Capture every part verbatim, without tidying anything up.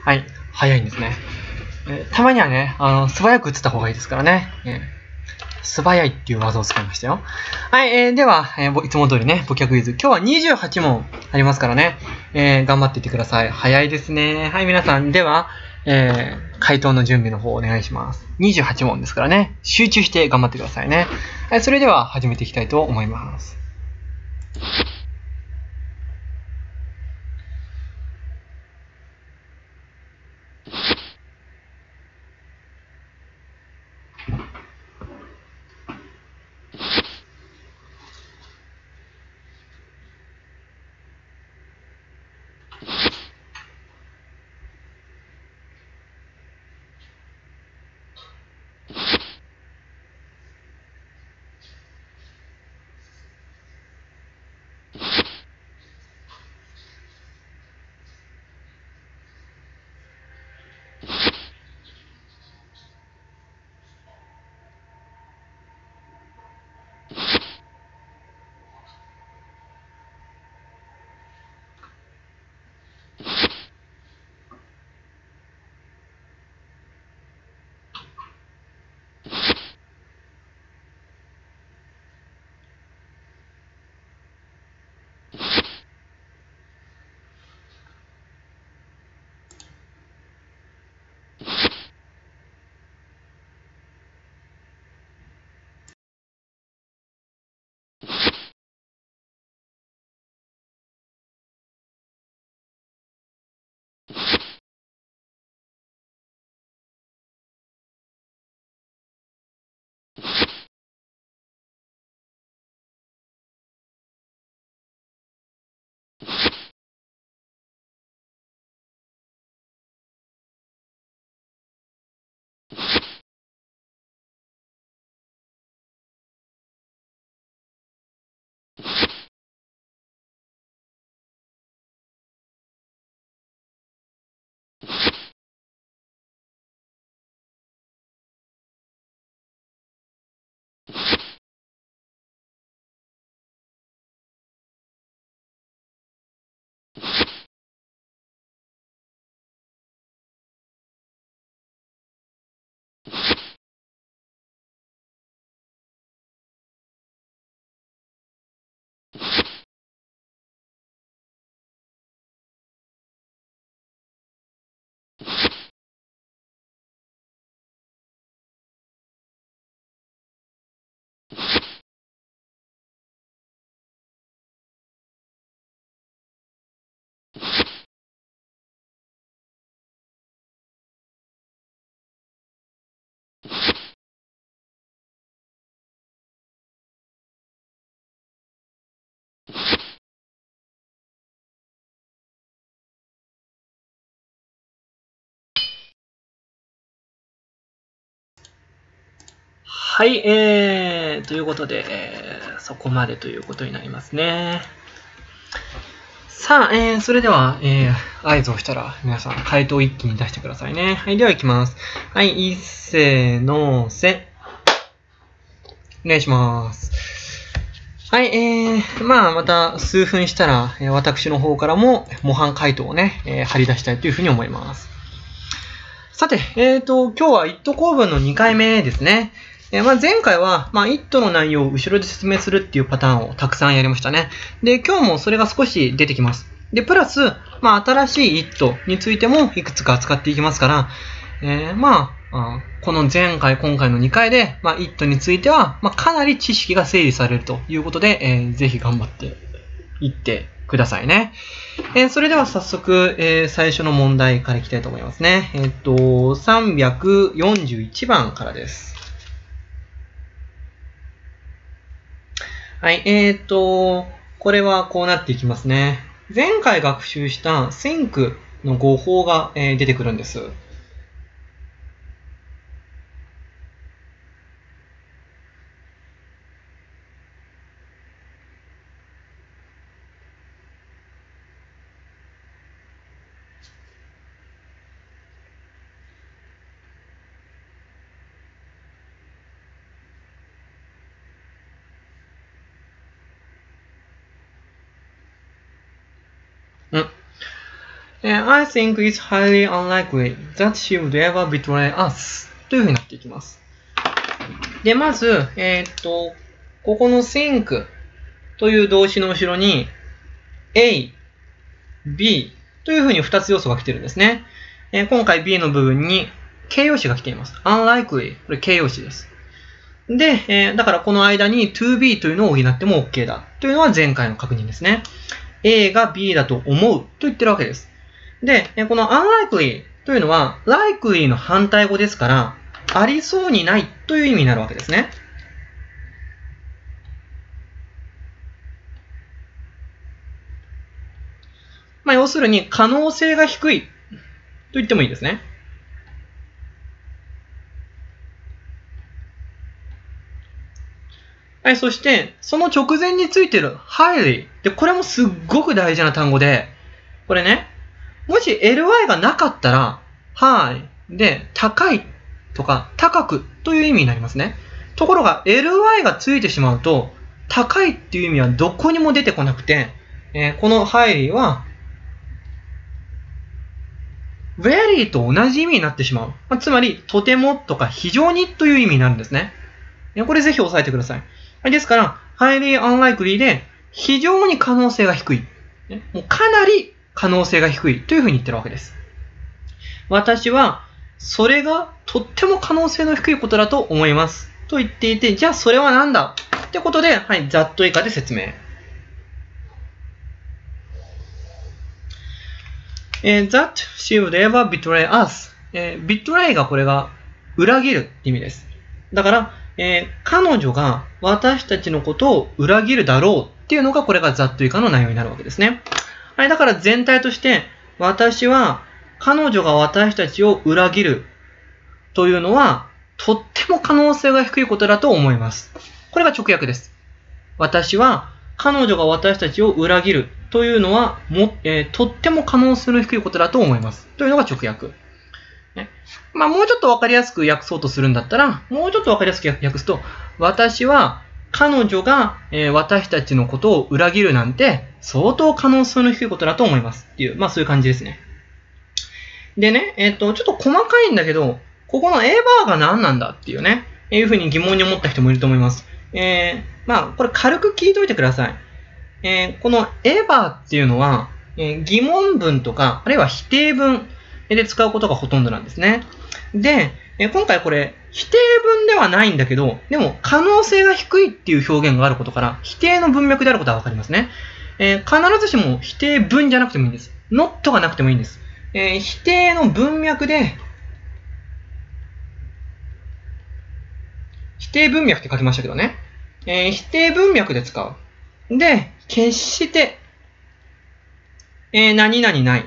はい、早いんですね。えー、たまにはね、あの、素早く打ってた方がいいですからね。えー、素早いっていう技を使いましたよ。はい、えー、では、えー、いつも通りね、ボキャクイズ。今日はにじゅうはち問ありますからね。えー、頑張っていってください。早いですね。はい、皆さん、では、えー、回答の準備の方お願いします。にじゅうはち問ですからね。集中して頑張ってくださいね。はい、それでは始めていきたいと思います。はい、えー、ということで、えー、そこまでということになりますね。さあ、えー、それでは、えー、合図をしたら、皆さん、回答を一気に出してくださいね。はい、では行きます。はい、いっせーのせ。お願いします。はい、えー、まあ、また数分したら、えー、私の方からも模範回答をね、えー、貼り出したいというふうに思います。さて、えーと、今日は イット 構文のにかいめですね。えー、まあ、前回は、まあ、イット の内容を後ろで説明するっていうパターンをたくさんやりましたね。で、今日もそれが少し出てきます。で、プラス、まあ、新しい イット についてもいくつか扱っていきますから、えー、まあ、この前回、今回のにかいで、まあ、イット については、まあ、かなり知識が整理されるということで、えー、ぜひ頑張っていってくださいね。えー、それでは早速、えー、最初の問題からいきたいと思いますね。えっと、さんびゃくよんじゅういちばんからです。はい、えっと、これはこうなっていきますね。前回学習した線区の語法が、えー、出てくるんです。うん。 I think it's highly unlikely that she would ever betray us というふうになっていきます。で、まず、えー、っと、ここの think という動詞の後ろに A、B というふうにふたつ要素が来てるんですね。えー、今回 B の部分に形容詞が来ています。unlikely。これ形容詞です。で、えー、だからこの間に to be というのを補っても OK だというのは前回の確認ですね。A が B だと思うと言ってるわけです。で、この unlikely というのは likely の反対語ですから、ありそうにないという意味になるわけですね。まあ、要するに可能性が低いと言ってもいいですね。はい、そして、その直前についている highly。で、これもすっごく大事な単語で、これね、もし エルワイ がなかったら、high で高いとか高くという意味になりますね。ところが エルワイ がついてしまうと、高いっていう意味はどこにも出てこなくて、えー、この highly は、very と同じ意味になってしまう。まあ、つまり、とてもとか非常にという意味になるんですね。これぜひ押さえてください。ですから、highly unlikely で非常に可能性が低い。もうかなり可能性が低いというふうに言ってるわけです。私は、それがとっても可能性の低いことだと思います。と言っていて、じゃあそれは何だってことで、はい、ざっと以下で説明。えー、that she would ever betray us、えー。betray がこれが裏切るって意味です。だから、えー、彼女が私たちのことを裏切るだろうっていうのがこれがざっと以下の内容になるわけですね。はい、だから全体として私は彼女が私たちを裏切るというのはとっても可能性が低いことだと思います。これが直訳です。私は彼女が私たちを裏切るというのはも、えー、とっても可能性の低いことだと思います。というのが直訳。ね、まあ、もうちょっとわかりやすく訳そうとするんだったら、もうちょっとわかりやすく訳すと、私は彼女が、えー、私たちのことを裏切るなんて相当可能性の低いことだと思いますっていう、まあそういう感じですね。でね、えっと、ちょっと細かいんだけど、ここのエバーが何なんだっていうね、いうふうに疑問に思った人もいると思います。えー、まあ、これ軽く聞いといてください。えー、このエバーっていうのは、えー、疑問文とか、あるいは否定文で使うことがほとんどなんですね。で、えー、今回これ、否定文ではないんだけど、でも可能性が低いっていう表現があることから、否定の文脈であることはわかりますね。えー、必ずしも否定文じゃなくてもいいんです。not がなくてもいいんです。えー、否定の文脈で、否定文脈って書きましたけどね。えー、否定文脈で使う。で、決して、えー、何々ない。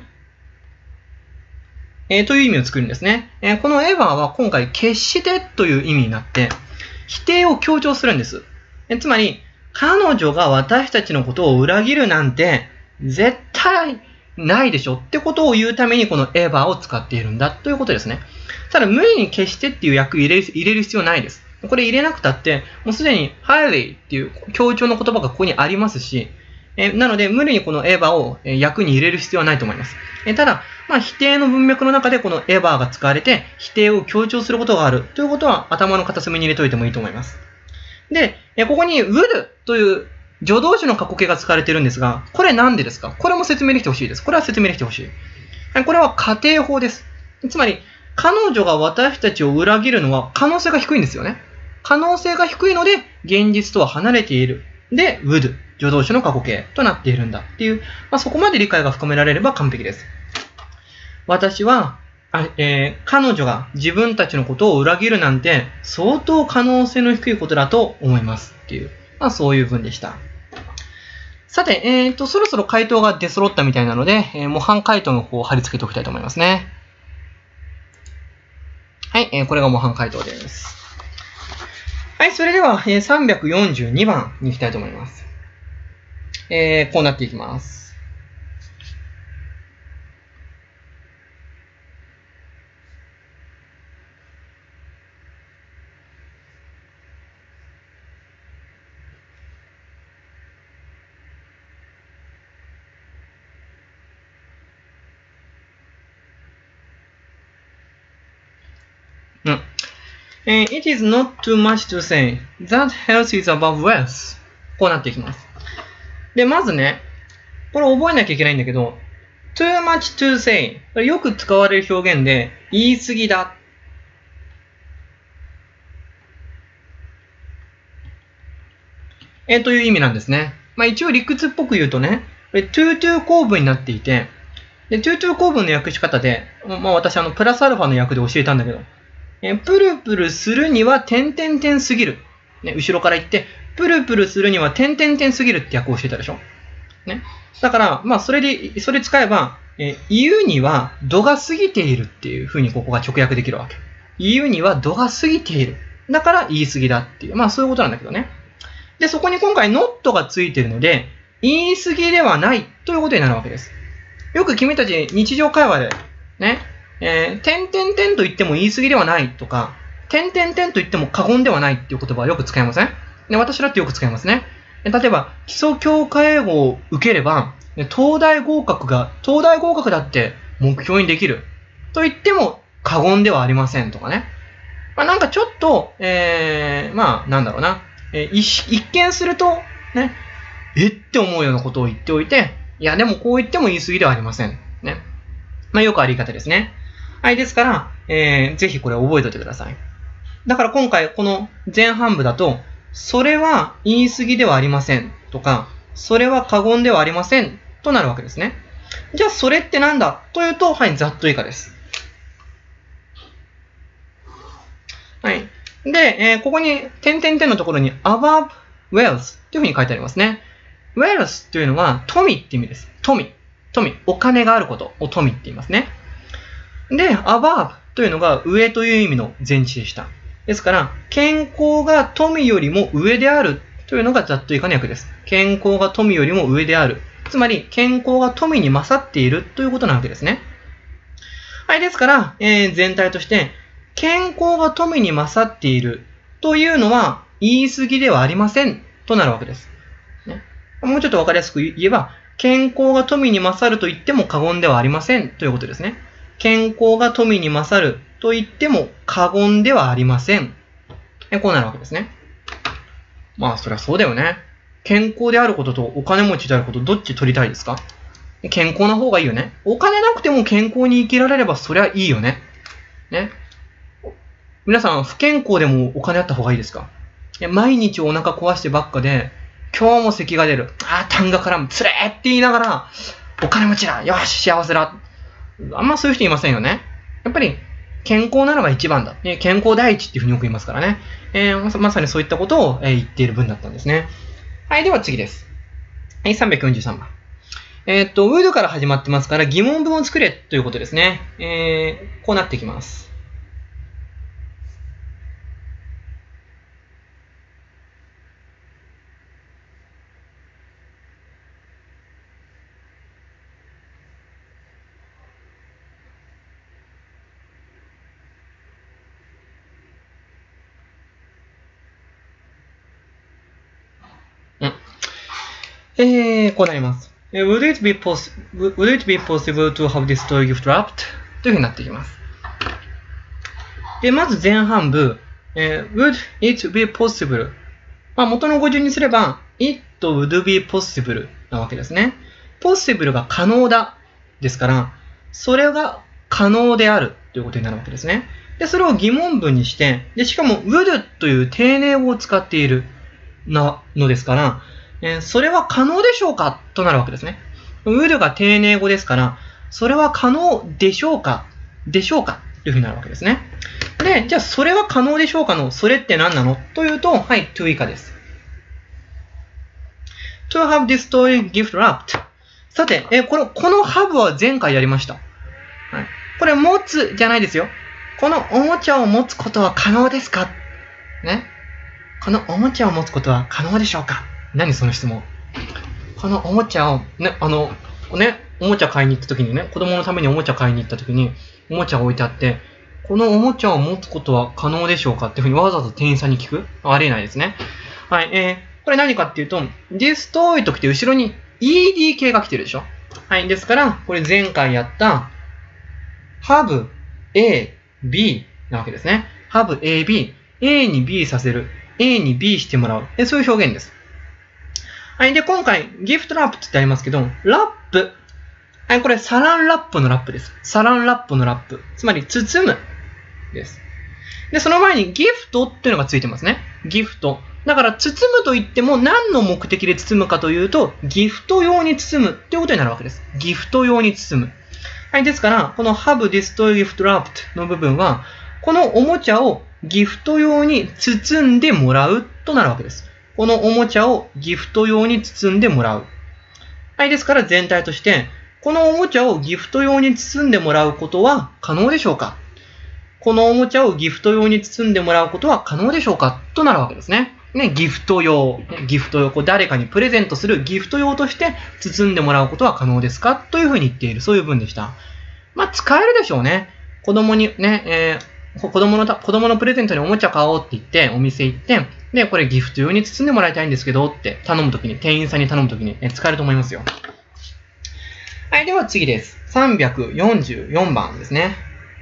えー、という意味を作るんですね。えー、このエヴァは今回決してという意味になって、否定を強調するんです。えー、つまり、彼女が私たちのことを裏切るなんて絶対ないでしょってことを言うためにこのエヴァを使っているんだということですね。ただ無理に決してっていう訳入れる入れる必要ないです。これ入れなくたって、もうすでに highly っていう強調の言葉がここにありますし、えなので無理にこのエヴァを訳に入れる必要はないと思います。えただ、まあ、否定の文脈の中でこのエヴァが使われて否定を強調することがあるということは頭の片隅に入れておいてもいいと思います。で、ここに would という助動詞の過去形が使われているんですが、これなんでですか？これも説明できてほしいです。これは説明できてほしい。これは仮定法です。つまり、彼女が私たちを裏切るのは可能性が低いんですよね。可能性が低いので、現実とは離れている。で、would、助動詞の過去形となっているんだっていう、まあ、そこまで理解が深められれば完璧です。私は、あえー、彼女が自分たちのことを裏切るなんて相当可能性の低いことだと思いますっていう、まあ、そういう文でした。さて、えーと、そろそろ回答が出揃ったみたいなので、えー、模範回答の方を貼り付けておきたいと思いますね。はい、えー、これが模範回答です。はい、それでは、えー、さんびゃくよんじゅうにばんに行きたいと思います。えー、こうなっていきます。 うん。えー、it is not too much to say that health is above wealth. こうなっていきます。で、まずね、これ覚えなきゃいけないんだけど、too much to say。これよく使われる表現で、言い過ぎだ。えー、という意味なんですね。まあ一応理屈っぽく言うとね、これ to to 構文になっていて、で、to to 構文の訳し方で、まあ私あの、プラスアルファの訳で教えたんだけど、えー、プルプルするには点々点すぎる。ね、後ろから言って、プルプルするには点々点すぎるって訳を教えたでしょ。ね。だから、まあそれで、それ使えば、えー、言うには度が過ぎているっていう風にここが直訳できるわけ。言うには度が過ぎている。だから言い過ぎだっていう。まあそういうことなんだけどね。で、そこに今回 not がついているので、言い過ぎではないということになるわけです。よく君たち日常会話で、ね、えー、点々点と言っても言い過ぎではないとか、点々点と言っても過言ではないっていう言葉はよく使いません？で、私だってよく使いますね。例えば、基礎教科英語を受ければ、東大合格が、東大合格だって目標にできると言っても過言ではありませんとかね。まあ、なんかちょっと、えー、まあ、なんだろうな。えー、一見すると、ね、えって思うようなことを言っておいて、いや、でもこう言っても言い過ぎではありません。ね。まあ、よくあり方ですね。はい、ですから、えー、ぜひこれ覚えておいてください。だから今回、この前半部だと、それは言い過ぎではありませんとか、それは過言ではありませんとなるわけですね。じゃあ、それってなんだというと、はい、ざっと以下です。はい。で、えー、ここに点々点のところに above wealth というふうに書いてありますね。wealth というのは富って意味です。富。富。お金があることを富って言いますね。で、above というのが上という意味の前置でした。ですから、健康が富よりも上であるというのがざっと以下の訳です。健康が富よりも上である。つまり、健康が富に勝っているということなわけですね。はい、ですから、えー、全体として、健康が富に勝っているというのは言い過ぎではありませんとなるわけです。ね、もうちょっとわかりやすく言えば、健康が富に勝ると言っても過言ではありませんということですね。健康が富に勝ると言っても過言ではありません。こうなるわけですね。まあ、そりゃそうだよね。健康であることとお金持ちであること、どっち取りたいですか？健康な方がいいよね。お金なくても健康に生きられればそりゃいいよね。ね。皆さん、不健康でもお金あった方がいいですか？毎日お腹壊してばっかで、今日も咳が出る。ああ、痰が絡む。つれーって言いながら、お金持ちだ。よし、幸せだ。あんまそういう人いませんよね。やっぱり、健康なのが一番だ。ね、健康第一っていうふうによく言いますからね。えー、まさにそういったことを、えー、言っている文だったんですね。はい、では次です。はい、さんびゃくよんじゅうさんばん。えー、っと、would から始まってますから疑問文を作れということですね。えー、こうなってきます。えー、こうなります。Would it be possible, would it be possible to have this toy gift wrapped? というふうになっていきます。で、まず前半部、えー、would it be possible? まあ、元の語順にすれば、it would be possible なわけですね。possible が可能だですから、それが可能であるということになるわけですね。で、それを疑問文にして、で、しかも would という定例語を使っているなのですから、えー、それは可能でしょうかとなるわけですね。would が定例語ですから、それは可能でしょうかでしょうかというふうになるわけですね。で、じゃあそれは可能でしょうかのそれって何なのというと、はい、to 以下です。to have this toy gift wrapped。さて、えー、この、この have は前回やりました。はい、これ持つじゃないですよ。このおもちゃを持つことは可能ですかね。このおもちゃを持つことは可能でしょうか？何その質問。このおもちゃを、ね、あの、ね、おもちゃ買いに行った時にね、子供のためにおもちゃ買いに行った時に、おもちゃが置いてあって、このおもちゃを持つことは可能でしょうかっていうふうにわざわざ店員さんに聞く？ありえないですね。はい、えー、これ何かっていうと、this toy と来て後ろに イーディー 系が来てるでしょ？はい、ですから、これ前回やった、have, a, b, なわけですね。have A、B。A に B させる。A に B してもらう。えそういう表現です。はい。で、今回、ギフトラップって言ってありますけど、ラップ。はい。これ、サランラップのラップです。サランラップのラップ。つまり、包む。です。で、その前にギフトっていうのがついてますね。ギフト。だから、包むと言っても何の目的で包むかというと、ギフト用に包むっていうことになるわけです。ギフト用に包む。はい。ですから、この have this toy gift wrapped の部分は、このおもちゃをギフト用に包んでもらうとなるわけです。このおもちゃをギフト用に包んでもらう。はい。ですから、全体として、このおもちゃをギフト用に包んでもらうことは可能でしょうか？このおもちゃをギフト用に包んでもらうことは可能でしょうかとなるわけですね。ね、ギフト用。ギフト用。こう誰かにプレゼントするギフト用として包んでもらうことは可能ですかというふうに言っている。そういう文でした。まあ、使えるでしょうね。子供にね、えー、子供の、子供のプレゼントにおもちゃ買おうって言って、お店行って、で、これギフト用に包んでもらいたいんですけどって頼むときに、店員さんに頼むときに、え使えると思いますよ。はい、では次です。さんびゃくよんじゅうよんばんですね。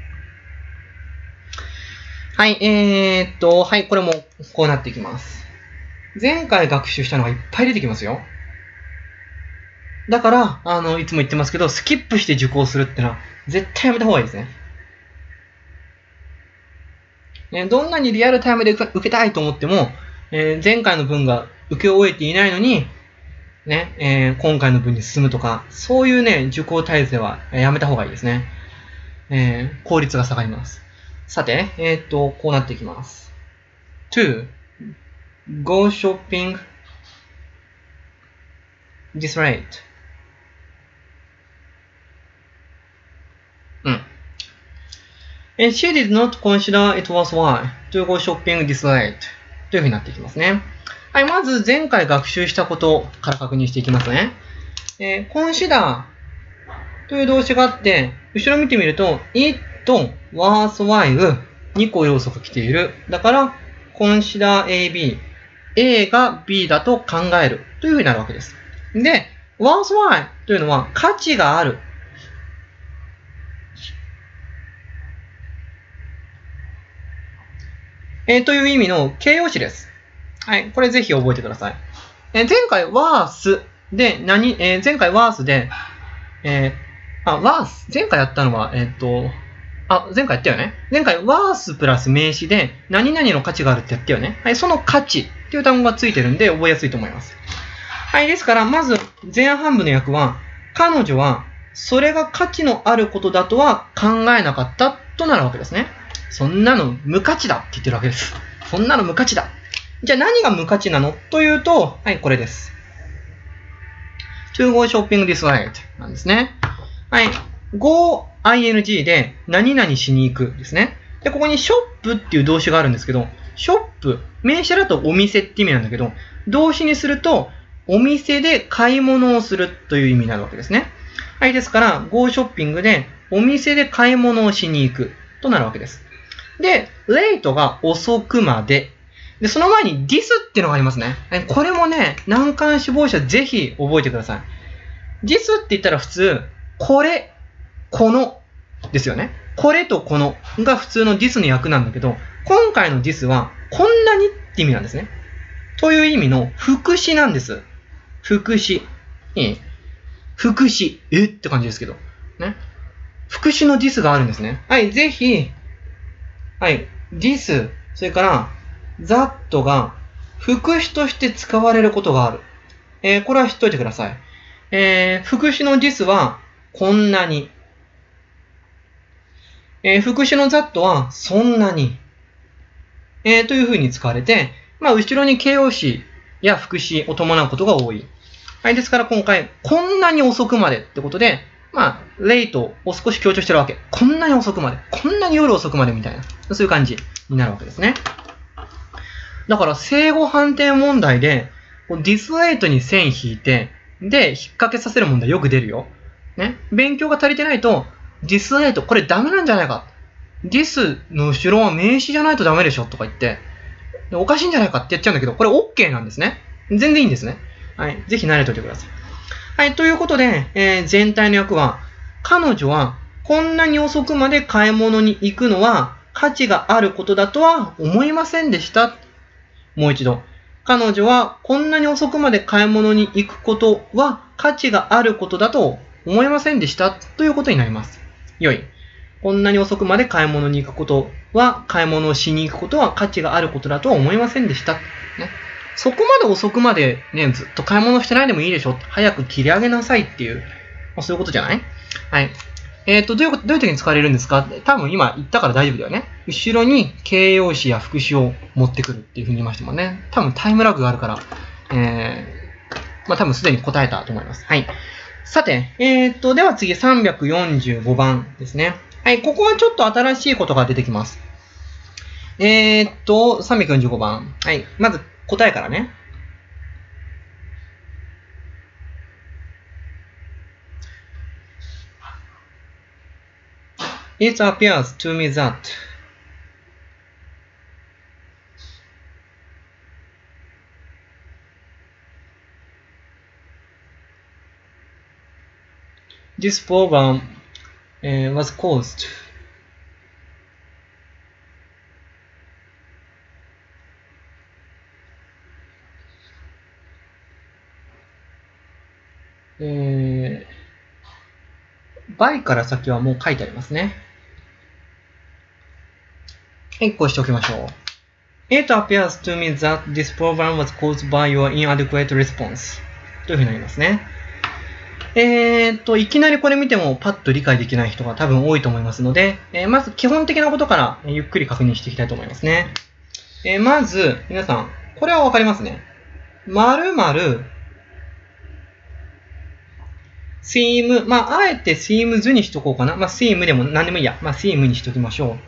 はい、えーっと、はい、これもこうなっていきます。前回学習したのがいっぱい出てきますよ。だから、あの、いつも言ってますけど、スキップして受講するってのは、絶対やめた方がいいですね。ね、どんなにリアルタイムで受けたいと思っても、えー、前回の文が受け終えていないのに、ね、えー、今回の文に進むとか、そういうね、受講体制はやめた方がいいですね。えー、効率が下がります。さて、えー、っと、こうなっていきます。to go shopping this late. うん。And she did not consider it worthwhile to go shopping this late. というふうになっていきますね。はい、まず前回学習したことから確認していきますね。えー、consider という動詞があって、後ろ見てみると、it と worthwhile にこ要素が来ている。だから、consider A、B。A が B だと考えるというふうになるわけです。で、worthwhile というのは価値がある。えー、という意味の形容詞です。はい。これぜひ覚えてください。えー、前回 worth で何、えー、前回 worth で、えー、あ、worth。前回やったのは、えっと、あ、前回やったよね。前回 worth プラス名詞で何々の価値があるってやったよね。はい。その価値っていう単語がついてるんで覚えやすいと思います。はい。ですから、まず前半部の訳は、彼女はそれが価値のあることだとは考えなかったとなるわけですね。そんなの無価値だって言ってるわけです。そんなの無価値だ。じゃあ何が無価値なのというと、はい、これです。to go shopping this night なんですね。はい。go ing で何々しに行くですね。で、ここにショップっていう動詞があるんですけど、ショップ、名詞だとお店って意味なんだけど、動詞にするとお店で買い物をするという意味になるわけですね。はい。ですから、go shopping でお店で買い物をしに行くとなるわけです。で、late が遅くまで。で、その前に this っていうのがありますね。これもね、難関志望者ぜひ覚えてください。this って言ったら普通、これ、このですよね。これとこのが普通の this の訳なんだけど、今回の this はこんなにって意味なんですね。という意味の副詞なんです。副詞。いい？副詞。えって感じですけど。ね。副詞の this があるんですね。はい、ぜひ、はい、this、それから、that が副詞として使われることがある。えー、これは知っておいてください。えー、副詞の this は、こんなに。えー、副詞の that は、そんなに。えー、という風に使われて、まあ、後ろに形容詞や副詞を伴うことが多い。はい、ですから今回、こんなに遅くまでってことで、まあ、late を少し強調してるわけ。こんなに遅くまで。こんなに夜遅くまでみたいな。そういう感じになるわけですね。だから、正誤判定問題で、this late に線引いて、で、引っ掛けさせる問題よく出るよ。ね。勉強が足りてないと、this late、これダメなんじゃないか。this の後ろは名詞じゃないとダメでしょとか言って、おかしいんじゃないかってやっちゃうんだけど、これ OK なんですね。全然いいんですね。はい。ぜひ慣れておいてください。はい。ということで、えー、全体の訳は、彼女はこんなに遅くまで買い物に行くのは価値があることだとは思いませんでした。もう一度。彼女はこんなに遅くまで買い物に行くことは価値があることだと思いませんでしたということになります。よい。こんなに遅くまで買い物に行くことは、買い物をしに行くことは価値があることだとは思いませんでした。ね、そこまで遅くまでね、ずっと買い物してないでもいいでしょ。早く切り上げなさいっていう、まあ、そういうことじゃない？はい。えっと、どういうこと、どういう時に使われるんですか？多分今言ったから大丈夫だよね。後ろに形容詞や副詞を持ってくるっていうふうに言いましたもんね。多分タイムラグがあるから、えー、まあ多分すでに答えたと思います。はい。さて、えっと、では次さんびゃくよんじゅうごばんですね。はい、ここはちょっと新しいことが出てきます。えー、っと、さんびゃくよんじゅうごばん。はい、まず答えからね。It appears to me that this program uh, was causedえー、by から先はもう書いてありますね。はい、こうしておきましょう。It appears to me that this program was caused by your inadequate response というふうになりますね。えーっと、いきなりこれ見てもパッと理解できない人が多分多いと思いますので、えー、まず基本的なことからゆっくり確認していきたいと思いますね。えー、まず、皆さん、これはわかりますね。〇〇、seem、まあ、あえて seems にしとこうかな。まあ、seem でも何でもいいや。まあ、seem にしときましょう。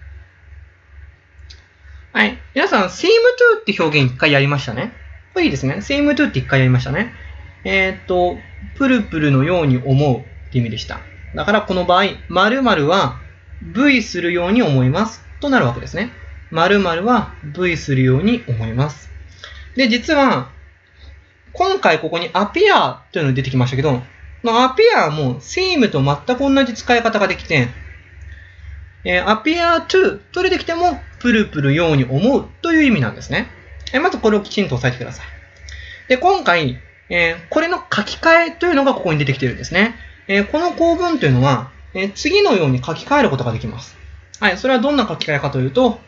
はい。皆さん、seem to って表現一回やりましたね。これいいですね。seem to って一回やりましたね。えーっと、プルプルのように思うって意味でした。だからこの場合、〇〇は V するように思いますとなるわけですね。〇〇は V するように思います。で、実は、今回ここに appear というのが出てきましたけど、appear も seem と全く同じ使い方ができて、えー、appear to と出てきてもプルプルように思うという意味なんですね。えー、まずこれをきちんと押さえてください。で、今回、えー、これの書き換えというのがここに出てきているんですね。えー、この構文というのは、えー、次のように書き換えることができます。はい、それはどんな書き換えかというと、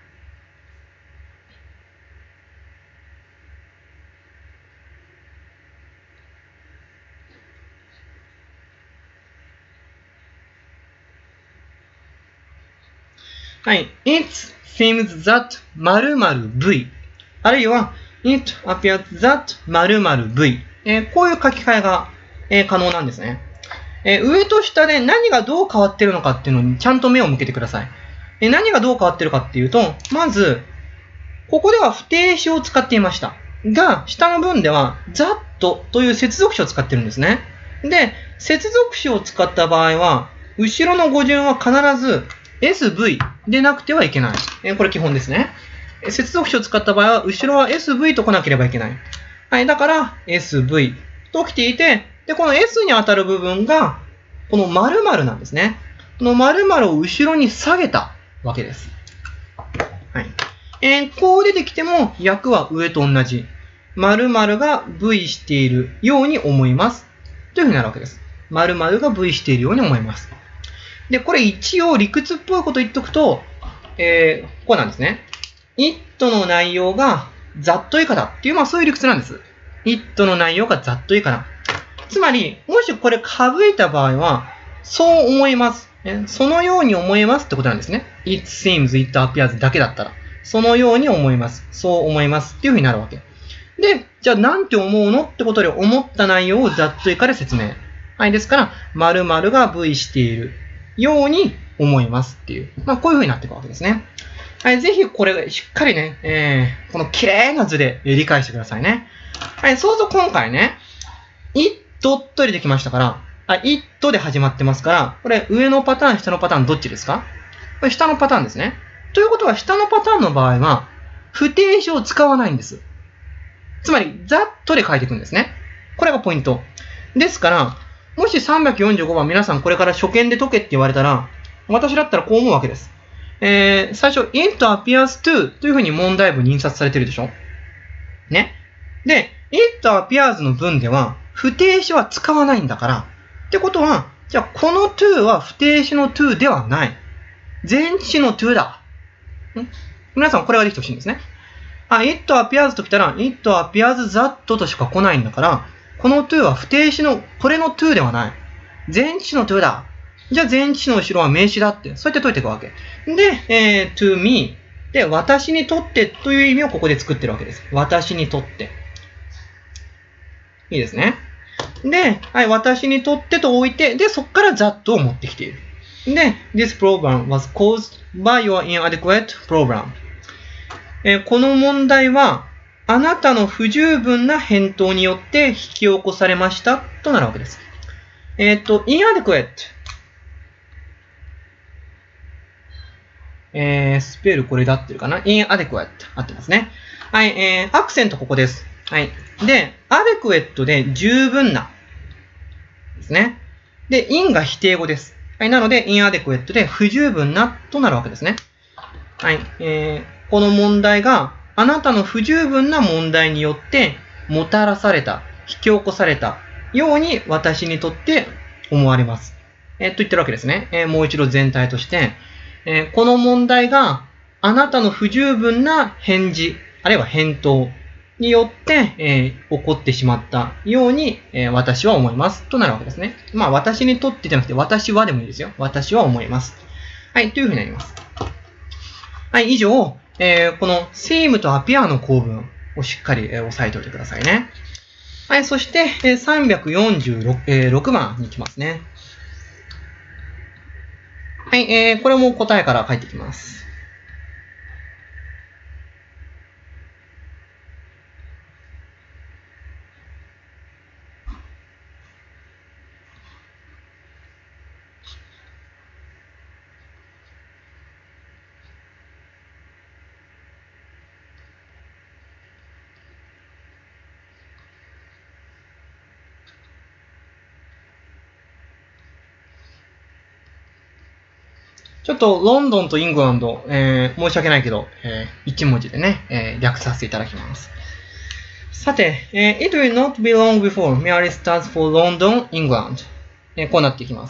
はい。It seems that 〇〇 V あるいは It appears that 〇〇 V、えー、こういう書き換えが、えー、可能なんですね、えー。上と下で何がどう変わっているのかっていうのにちゃんと目を向けてください。えー、何がどう変わっているかっていうと、まず、ここでは不定詞を使っていました。が、下の文では that という接続詞を使っているんですね。で、接続詞を使った場合は、後ろの語順は必ずエスブイ でなくてはいけない。えー、これ基本ですね。接続詞を使った場合は、後ろは エスブイ と来なければいけない。はい、だから エスブイ と来ていて、で、この S に当たる部分が、この〇〇なんですね。この〇〇を後ろに下げたわけです。はい。えー、こう出てきても、訳は上と同じ。〇〇が V しているように思います。というふうになるわけです。〇〇が V しているように思います。で、これ一応理屈っぽいこと言っとくと、えー、こうなんですね。it の内容がざっと以下だっていう、まあそういう理屈なんです。it の内容がざっと以下だ。つまり、もしこれ省いた場合は、そう思います。そのように思いますってことなんですね。it seems, it appears だけだったら。そのように思います。そう思いますっていうふうになるわけ。で、じゃあなんて思うのってことで思った内容をざっと以下で説明。はい、ですから、〇〇が V しているように思いますっていう。まあこういうふうになっていくわけですね。はい、ぜひこれしっかりね、えー、この綺麗な図で理解してくださいね。はい、そうすると今回ね、it と出てきましたから、あ、it で始まってますから、これ上のパターン、下のパターンどっちですか？これ下のパターンですね。ということは下のパターンの場合は、不定詞を使わないんです。つまり、that で書いていくんですね。これがポイント。ですから、もしさんびゃくよんじゅうごばん皆さんこれから初見で解けって言われたら、私だったらこう思うわけです。 えー、最初、it appears to というふうに問題文に印刷されてるでしょね。で、it appears の文では、不定詞は使わないんだから。ってことは、じゃあ、この to は不定詞の to ではない。前置詞の to だ。ん皆さん、これができてほしいんですね。あ、it appears ときたら、it appears that としか来ないんだから、この to は不定詞の、これの to ではない。前置詞の to だ。じゃあ前置詞の後ろは名詞だって、そうやって解いていくわけ。で、えー、to me。で、私にとってという意味をここで作ってるわけです。私にとって。いいですね。で、はい、私にとってと置いて、で、そこから that を持ってきている。で、this program was caused by your inadequate program。えー、この問題は、あなたの不十分な返答によって引き起こされましたとなるわけです。えっと、inadequate。えー、スペルこれで合ってるかな ?inadequate。合ってますね。はい、えー、アクセントここです。はい。で、adequate で十分な。ですね。で、in が否定語です。はい。なので、inadequate で不十分なとなるわけですね。はい。えー、この問題があなたの不十分な問題によってもたらされた、引き起こされたように私にとって思われます。えー、と言ってるわけですね。えー、もう一度全体として、えー、この問題があなたの不十分な返事、あるいは返答によって、えー、起こってしまったように、えー、私は思います。となるわけですね。まあ、私にとってじゃなくて、私はでもいいですよ。私は思います。はい、というふうになります。はい、以上、えー、この seem と appear の構文をしっかり、えー、押さえておいてくださいね。はい、そして、えー、さんびゃくよんじゅうろく、えー、ろくばんに行きますね。はい、えー、これも答えから返ってきます。ちょっとロンドンとイングランド、えー、申し訳ないけど、えー、一文字でね、えー、略させていただきます。さて、えー、It will not be long before Mary starts for London, England、えー。こうなっていきます。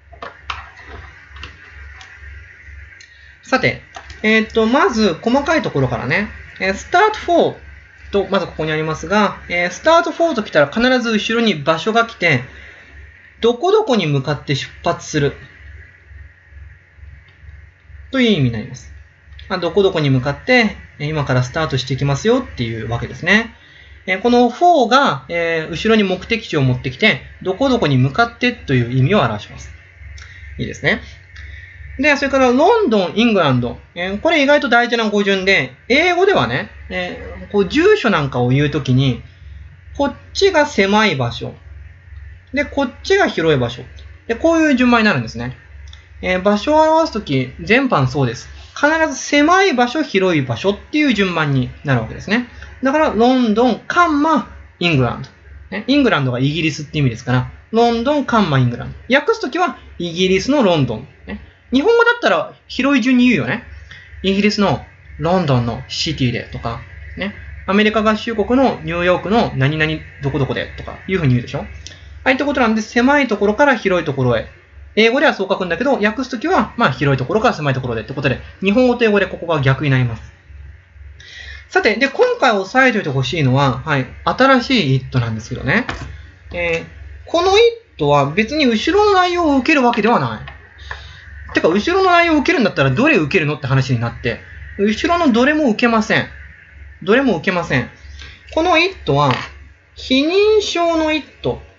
さて、えー、っと、まず細かいところからね、えー、start for と、まずここにありますが、えー、start for と来たら必ず後ろに場所が来て、どこどこに向かって出発する。という意味になります。どこどこに向かって今からスタートしていきますよっていうわけですね。この for が後ろに目的地を持ってきて、どこどこに向かってという意味を表します。いいですね。で、それからロンドン、イングランド。これ意外と大事な語順で、英語ではね、こう住所なんかを言うときに、こっちが狭い場所。で、こっちが広い場所。で、こういう順番になるんですね。えー、場所を表すとき、全般そうです。必ず狭い場所、広い場所っていう順番になるわけですね。だから、ロンドン、カンマ、イングランド。ね、イングランドがイギリスって意味ですから、ロンドン、カンマ、イングランド。訳すときは、イギリスのロンドン、ね。日本語だったら、広い順に言うよね。イギリスのロンドンのシティでとか、ね。アメリカ合衆国のニューヨークの何々どこどこでとかいうふうに言うでしょ。あいったことなんで、狭いところから広いところへ。英語ではそう書くんだけど、訳すときは、まあ、広いところから狭いところでってことで、日本語と英語でここが逆になります。さて、で、今回押さえておいてほしいのは、はい、新しい it なんですけどね。えー、この it は別に後ろの内容を受けるわけではない。てか、後ろの内容を受けるんだったら、どれ受けるのって話になって、後ろのどれも受けません。どれも受けません。この it は、非認証の it。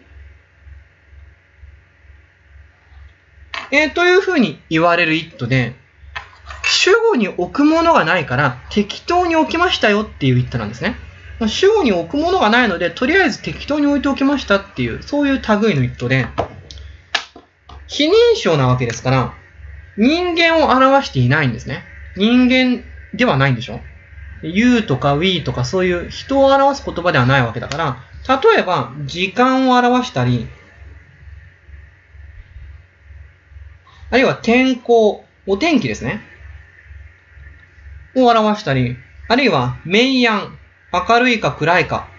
えー、というふうに言われる it で、主語に置くものがないから適当に置きましたよっていう it なんですね。主語に置くものがないので、とりあえず適当に置いておきましたっていう、そういう類の it で、非認証なわけですから、人間を表していないんですね。人間ではないんでしょ。you とか we とかそういう人を表す言葉ではないわけだから、例えば時間を表したり、あるいは天候、お天気ですね。 を表したり、あるいは、明暗、明るいか暗いか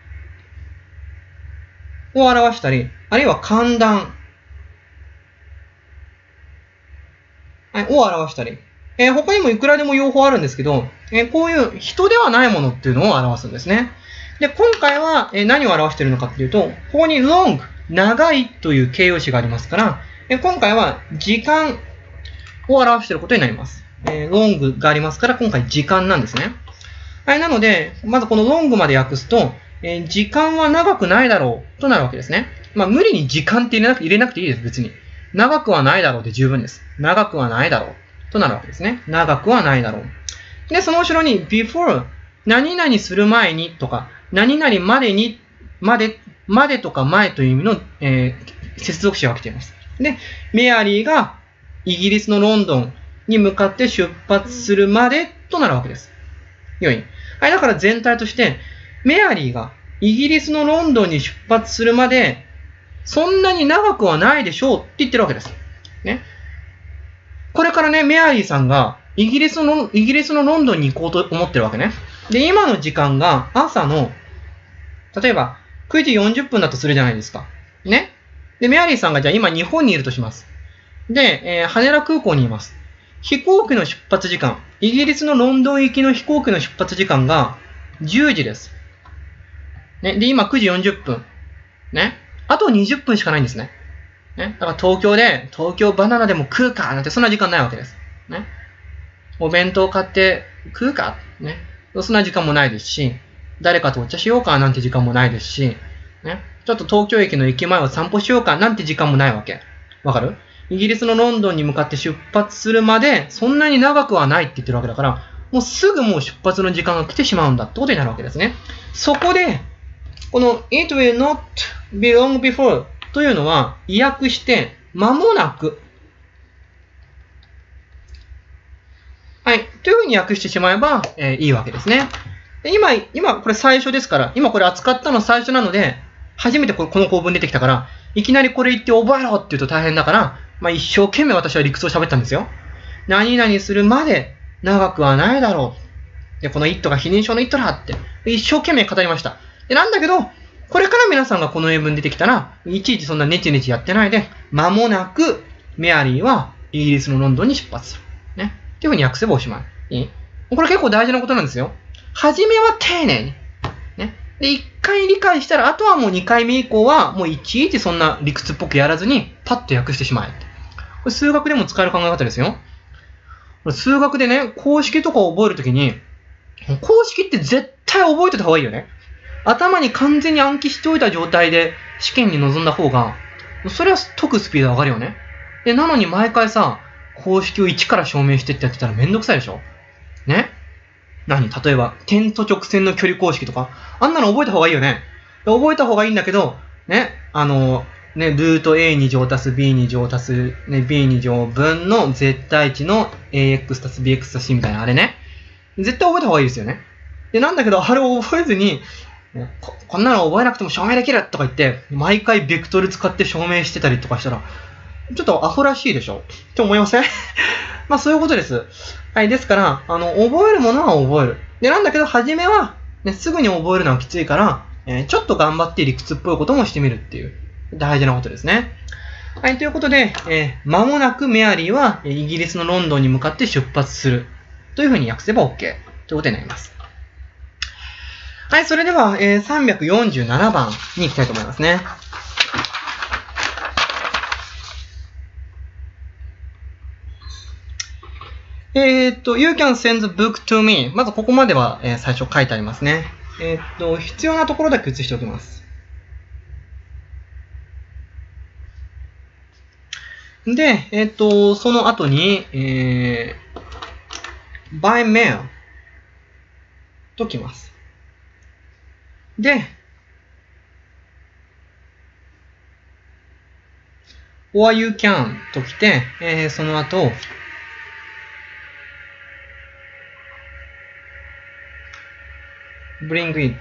を表したり、あるいは寒暖、はい、を表したり、えー、他にもいくらでも用法あるんですけど、えー、こういう人ではないものっていうのを表すんですね。で、今回は、えー、何を表しているのかっていうと、ここに long、長いという形容詞がありますから、えー、今回は時間を表していることになります。えー、long がありますから、今回時間なんですね。はい、なので、まずこの long まで訳すと、えー、時間は長くないだろうとなるわけですね。まあ、無理に時間って入れなくて、入れなくていいです、別に。長くはないだろうで十分です。長くはないだろうとなるわけですね。長くはないだろう。で、その後ろに before、何々する前にとか、何々までに、まで、までとか前という意味の、えー、接続詞が来ています。で、メアリーがイギリスのロンドンに向かって出発するまでとなるわけです。よい。はい、だから全体として、メアリーがイギリスのロンドンに出発するまで、そんなに長くはないでしょうって言ってるわけです。ね。これからね、メアリーさんがイギリスの、イギリスのロンドンに行こうと思ってるわけね。で、今の時間が朝の、例えばくじよんじゅっぷんだとするじゃないですか。ね。で、メアリーさんがじゃあ今日本にいるとします。で、えー、羽田空港にいます。飛行機の出発時間、イギリスのロンドン行きの飛行機の出発時間がじゅうじです。ね。で、今くじよんじゅっぷん。ね。あとにじゅっぷんしかないんですね。ね。だから東京で、東京バナナでも食うかなんてそんな時間ないわけです。ね。お弁当買って食うかね。そんな時間もないですし、誰かとお茶しようかなんて時間もないですし、ね。ちょっと東京駅の駅前を散歩しようかなんて時間もないわけ。わかる？イギリスのロンドンに向かって出発するまで、そんなに長くはないって言ってるわけだから、もうすぐもう出発の時間が来てしまうんだってことになるわけですね。そこで、この it will not be long before というのは、意訳して、間もなく。はい。というふうに訳してしまえば、えー、いいわけですね。で今、今、これ最初ですから、今これ扱ったの最初なので、初めてこの構文出てきたから、いきなりこれ言って覚えろって言うと大変だから、まあ、一生懸命私は理屈を喋ったんですよ。何々するまで長くはないだろう。で、この it が非認証の it だって。一生懸命語りました。で、なんだけど、これから皆さんがこの英文出てきたら、いちいちそんなネチネチやってないで、間もなくメアリーはイギリスのロンドンに出発する。ね。っていうふうに訳せばおしまい。いい？これ結構大事なことなんですよ。はじめは丁寧に。ね。で、いっかい理解したら、あとはもうにかいめ以降は、もういちいちそんな理屈っぽくやらずに、パッと訳してしまえ。これ数学でも使える考え方ですよ。これ数学でね、公式とかを覚えるときに、公式って絶対覚えてた方がいいよね。頭に完全に暗記しておいた状態で試験に臨んだ方が、それは解くスピード上がるよね。で、なのに毎回さ、公式をいちから証明してってやってたらめんどくさいでしょ？ね？何？例えば、点と直線の距離公式とか。あんなの覚えた方がいいよね。覚えた方がいいんだけど、ね、あの、ね、ルート A に乗足す B に乗足す、ね、B に乗分の絶対値の エーエックス 足す ビーエックス 足しみたいなあれね。絶対覚えた方がいいですよね。で、なんだけど、あれを覚えずに、こ, こんなの覚えなくても証明できるとか言って、毎回ベクトル使って証明してたりとかしたら、ちょっとアホらしいでしょって思いません？まあそういうことです。はい。ですから、あの、覚えるものは覚える。で、なんだけど、初めは、ね、すぐに覚えるのはきついから、えー、ちょっと頑張って理屈っぽいこともしてみるっていう、大事なことですね。はい。ということで、えー、間もなくメアリーは、イギリスのロンドンに向かって出発する。というふうに訳せば OK。ということになります。はい。それでは、えー、さんびゃくよんじゅうななばんに行きたいと思いますね。えー、っと、You can send the book to me. まずここまでは、えー、最初書いてありますね。えー、っと、必要なところだけ写しておきます。で、えー、っと、その後に、えー、by mail ときます。で、or you can ときて、えー、その後、bring it。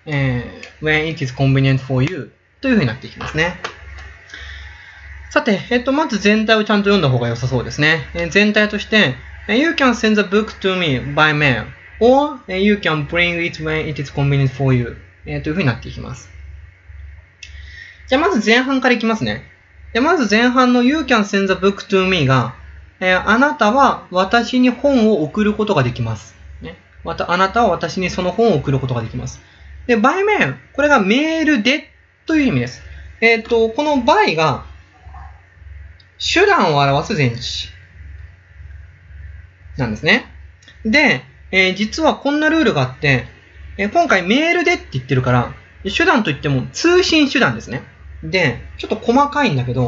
えー、when it is convenient for you というふうになっていきますね。さて、えっと、まず全体をちゃんと読んだ方が良さそうですね。えー、全体として、You can send the book to me by mail, or you can bring it when it is convenient for you、えー、というふうになっていきます。じゃあまず前半からいきますね。でまず前半の You can send the book to me が、えー、あなたは私に本を送ることができます。ね、またあなたは私にその本を送ることができます。で、by mail、これがメールでという意味です。えっと、この by が手段を表す前置詞なんですね。で、えー、実はこんなルールがあって、えー、今回メールでって言ってるから、手段といっても通信手段ですね。で、ちょっと細かいんだけど、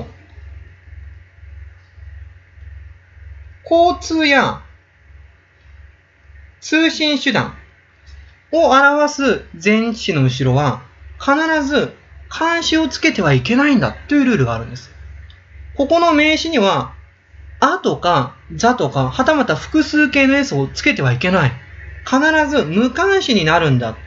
交通や通信手段を表す前置詞の後ろは必ず冠詞をつけてはいけないんだというルールがあるんです。ここの名詞には、あとか、ざとか、はたまた複数形の s をつけてはいけない。必ず無冠詞になるんだ。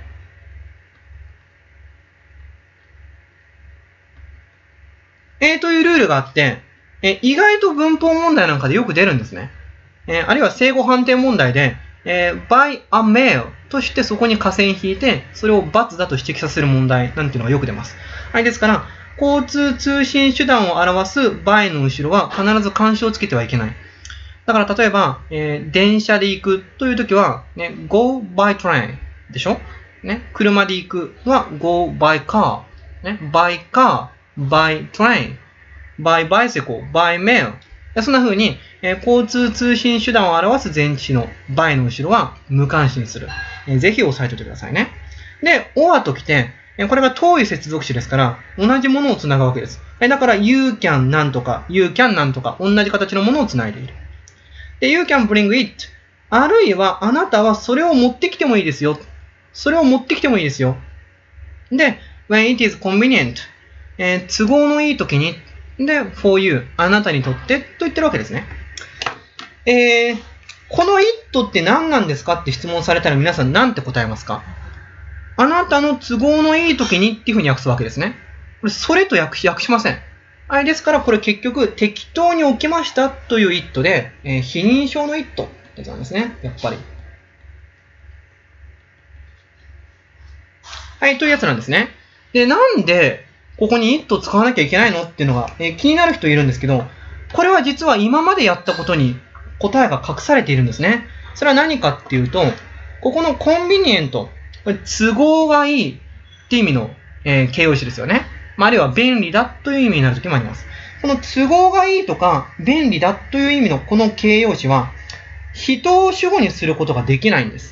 えー、というルールがあって、えー、意外と文法問題なんかでよく出るんですね。えー、あるいは正誤判定問題で、えー、by a mail としてそこに下線引いて、それを×だと指摘させる問題なんていうのがよく出ます。はい、ですから、交通通信手段を表す by の後ろは必ず冠詞をつけてはいけない。だから例えば、えー、電車で行くというときは、ね、go by train でしょ、ね、車で行くは go by car、ね、by car、by train、by bicycle、by mail。そんな風に、えー、交通通信手段を表す前置詞の by の後ろは無冠詞にする。えー、ぜひ押さえておいてくださいね。で、or ときて、これが遠い接続詞ですから、同じものをつなぐわけです。だから、you can なんとか、you can なんとか、同じ形のものをつないでいる。で、you can bring it。あるいは、あなたはそれを持ってきてもいいですよ。それを持ってきてもいいですよ。で、when it is convenient。えー、都合のいい時に。で、for you。あなたにとって。と言ってるわけですね。えー、この it って何なんですかって質問されたら皆さん何て答えますか？あなたの都合のいい時にっていうふうに訳すわけですね。これ、それと訳し、訳しません。はい、ですから、これ結局、適当に置きましたという it で、えー、非認証の it ってやつなんですね。やっぱり。はい、というやつなんですね。で、なんで、ここに it を使わなきゃいけないのっていうのが、えー、気になる人いるんですけど、これは実は今までやったことに答えが隠されているんですね。それは何かっていうと、ここのコンビニエント、これ都合がいいって意味の、えー、形容詞ですよね。まあ、あるいは便利だという意味になるときもあります。この都合がいいとか便利だという意味のこの形容詞は人を主語にすることができないんです。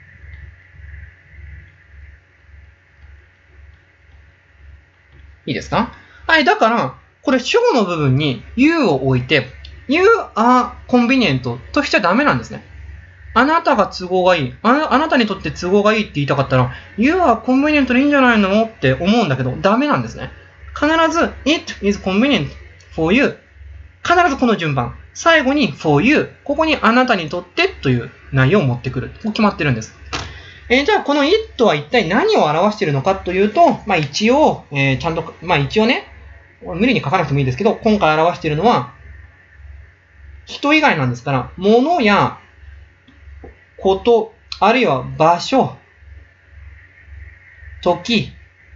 いいですか？はい、だから、これ主語の部分に you を置いて you are convenient としちゃダメなんですね。あなたが都合がいい。あな、あなたにとって都合がいいって言いたかったら、You are convenient でいいんじゃないのって思うんだけど、ダメなんですね。必ず、It is convenient for you。必ずこの順番。最後に for you。ここにあなたにとってという内容を持ってくる。こう決まってるんです。えー、じゃあ、この It は一体何を表しているのかというと、まあ一応、えー、ちゃんと、まあ一応ね、無理に書かなくてもいいですけど、今回表しているのは、人以外なんですから、物やこと、あるいは場所、時。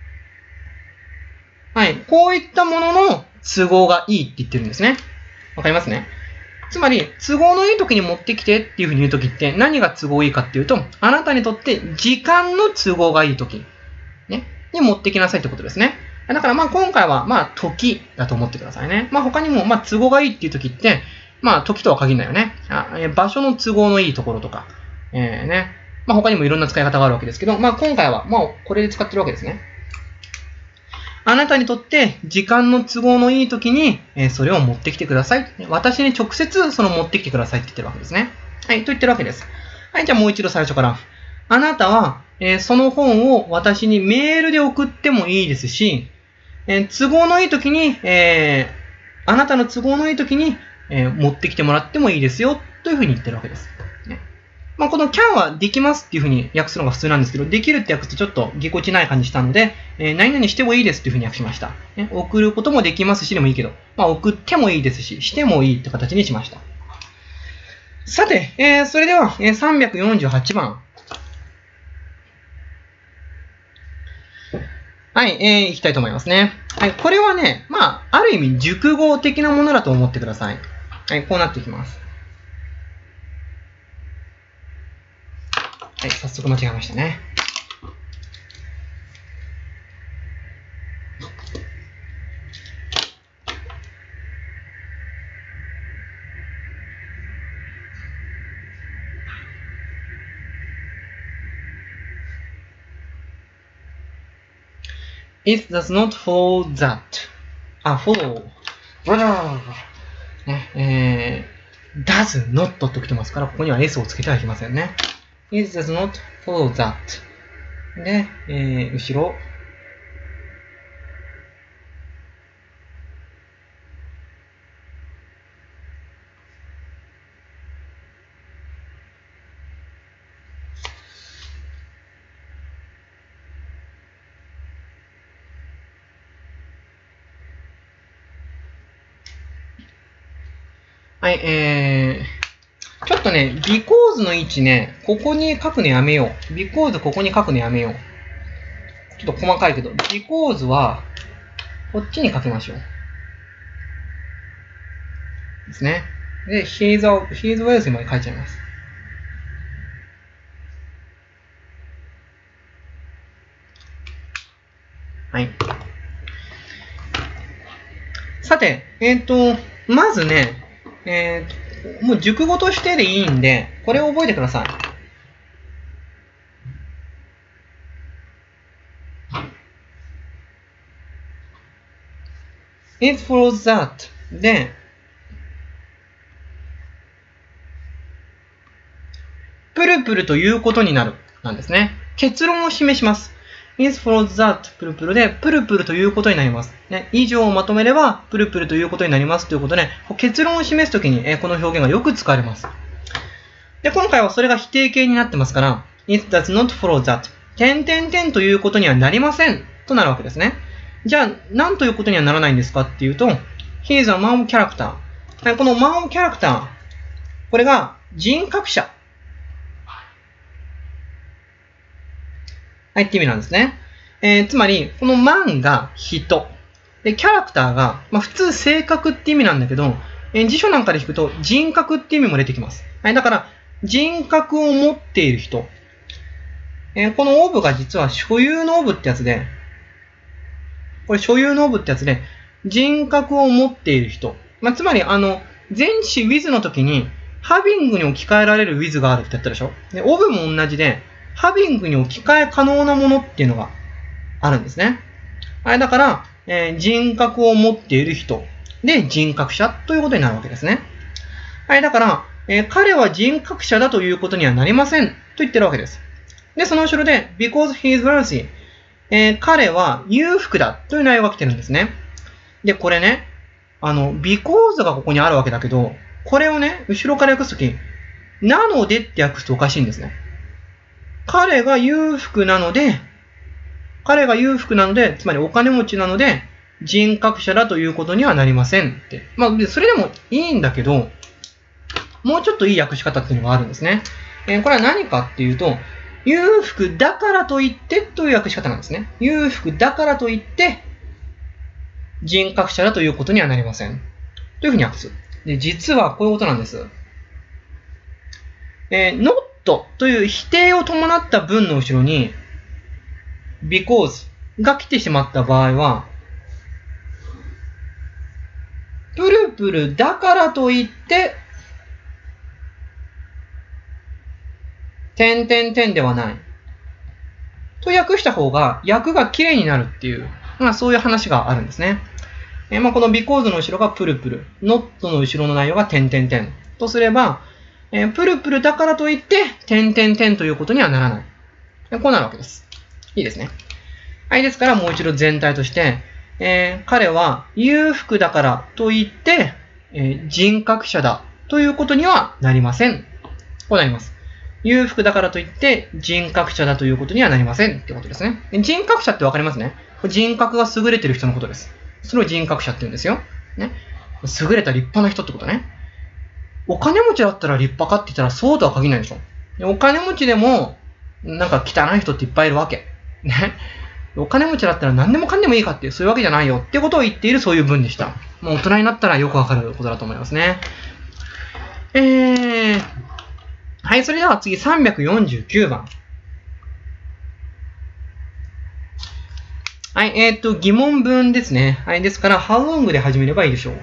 はい。こういったものの都合がいいって言ってるんですね。わかりますね。つまり、都合のいい時に持ってきてっていうふうに言う時って何が都合いいかっていうと、あなたにとって時間の都合がいい時、ね、に持ってきなさいってことですね。だからまあ今回はまあ時だと思ってくださいね。まあ他にもまあ都合がいいっていう時って、まあ時とは限らないよね。あ場所の都合のいいところとか、えー、ね。まあ他にもいろんな使い方があるわけですけど、まあ今回は、まあこれで使ってるわけですね。あなたにとって時間の都合のいい時に、えー、それを持ってきてください。私に直接その持ってきてくださいって言ってるわけですね。はい、と言ってるわけです。はい、じゃあもう一度最初から。あなたは、えー、その本を私にメールで送ってもいいですし、えー、都合のいい時に、えー、あなたの都合のいい時に、えー、持ってきてもらってもいいですよ、というふうに言ってるわけです。ね、 まあ、この can はできますっていうふうに訳すのが普通なんですけど、できるって訳すとちょっとぎこちない感じしたので、えー、何々してもいいですっていうふうに訳しました。ね、送ることもできますしでもいいけど、まあ、送ってもいいですし、してもいいって形にしました。さて、えー、それでは、えー、さんびゃくよんじゅうはちばん。はい、えー、いきたいと思いますね。はい、これはね、まあ、ある意味熟語的なものだと思ってください。はい、こうなっていきます。はい、早速間違えましたね。It does not follow that. あ、follow. ね、えー、does not と来てますから、ここには s をつけてはいけませんね。It does not follow that. で、えー、後ろ。はい、えー、ちょっとね、because の位置ね、ここに書くのやめよう。because ここに書くのやめよう。ちょっと細かいけど、because は、こっちに書きましょう。ですね。で、he's a, he's wealthy まで書いちゃいます。はい。さて、えっと、まずね、えー、もう熟語としてでいいんで、これを覚えてください。It follows that で、プルプルということになるなんですね。結論を示します。It follows that プルプルで、プルプルということになります。ね、以上をまとめれば、プルプルということになりますということで、結論を示すときに、えー、この表現がよく使われます。で、今回はそれが否定形になってますから、It does not follow that 点点点ということにはなりませんとなるわけですね。じゃあ、何ということにはならないんですかっていうと、He is a man of character。この man of character、これが人格者。はい、って意味なんですね。えー、つまり、この man が人。で、キャラクターが、まあ、普通性格って意味なんだけど、えー、辞書なんかで引くと人格って意味も出てきます。はい、だから、人格を持っている人。えー、このオブが実は所有のオブってやつで、これ所有のオブってやつで、人格を持っている人。まあ、つまり、あの、前詞 with の時に、ハビングに置き換えられる with があるってやったでしょ。で、オブも同じで、ハビングに置き換え可能なものっていうのがあるんですね。はい、だから、えー、人格を持っている人で人格者ということになるわけですね。はい、だから、えー、彼は人格者だということにはなりませんと言ってるわけです。で、その後ろで、because he is wealthy、えー、彼は裕福だという内容が来てるんですね。で、これね、あの、because がここにあるわけだけど、これをね、後ろから訳すとき、なのでって訳すとおかしいんですね。彼が裕福なので、彼が裕福なので、つまりお金持ちなので、人格者だということにはなりませんって。まあ、それでもいいんだけど、もうちょっといい訳し方っていうのがあるんですね。えー、これは何かっていうと、裕福だからといってという訳し方なんですね。裕福だからといって、人格者だということにはなりません。というふうに訳す。で、実はこういうことなんです。えー、not という否定を伴った文の後ろに、because が来てしまった場合は、プルプルだからといって、点点点ではない。と訳した方が訳が綺麗になるっていう、まあそういう話があるんですね。えー、まあこの because の後ろがプルプル、not の後ろの内容が点点点とすれば、えー、プルプルだからといって、点点点ということにはならない。こうなるわけです。いいですね。はい、ですからもう一度全体として、えー、彼は裕福だからといって、えー、人格者だということにはなりません。こうなります。 裕福だからといって人格者だということにはなりませんってことですね。人格者ってわかりますね。人格が優れてる人のことです。それを人格者って言うんですよ。ね。優れた立派な人ってことね。お金持ちだったら立派かって言ったらそうとは限らないでしょ。お金持ちでも、なんか汚い人っていっぱいいるわけ。ね。お金持ちだったら何でもかんでもいいかっていう、そういうわけじゃないよってことを言っているそういう文でした。もう大人になったらよくわかることだと思いますね。えー、はい、それでは次さんびゃくよんじゅうきゅうばん。はい、えっと、疑問文ですね。はい、ですから、how long で始めればいいでしょう。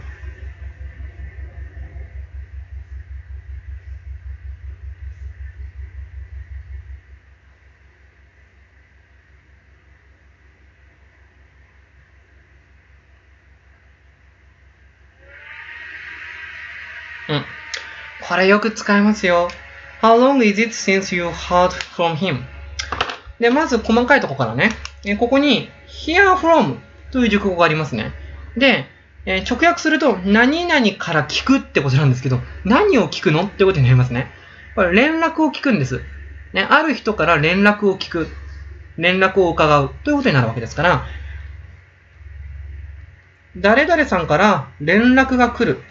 うん。これよく使いますよ。How long is it since you heard from him? で、まず細かいところからね。えここに hear from という熟語がありますね。で、え直訳すると何々から聞くってことなんですけど、何を聞くのってことになりますね。これ連絡を聞くんです。ね、ある人から連絡を聞く。連絡を伺うということになるわけですから、誰々さんから連絡が来る。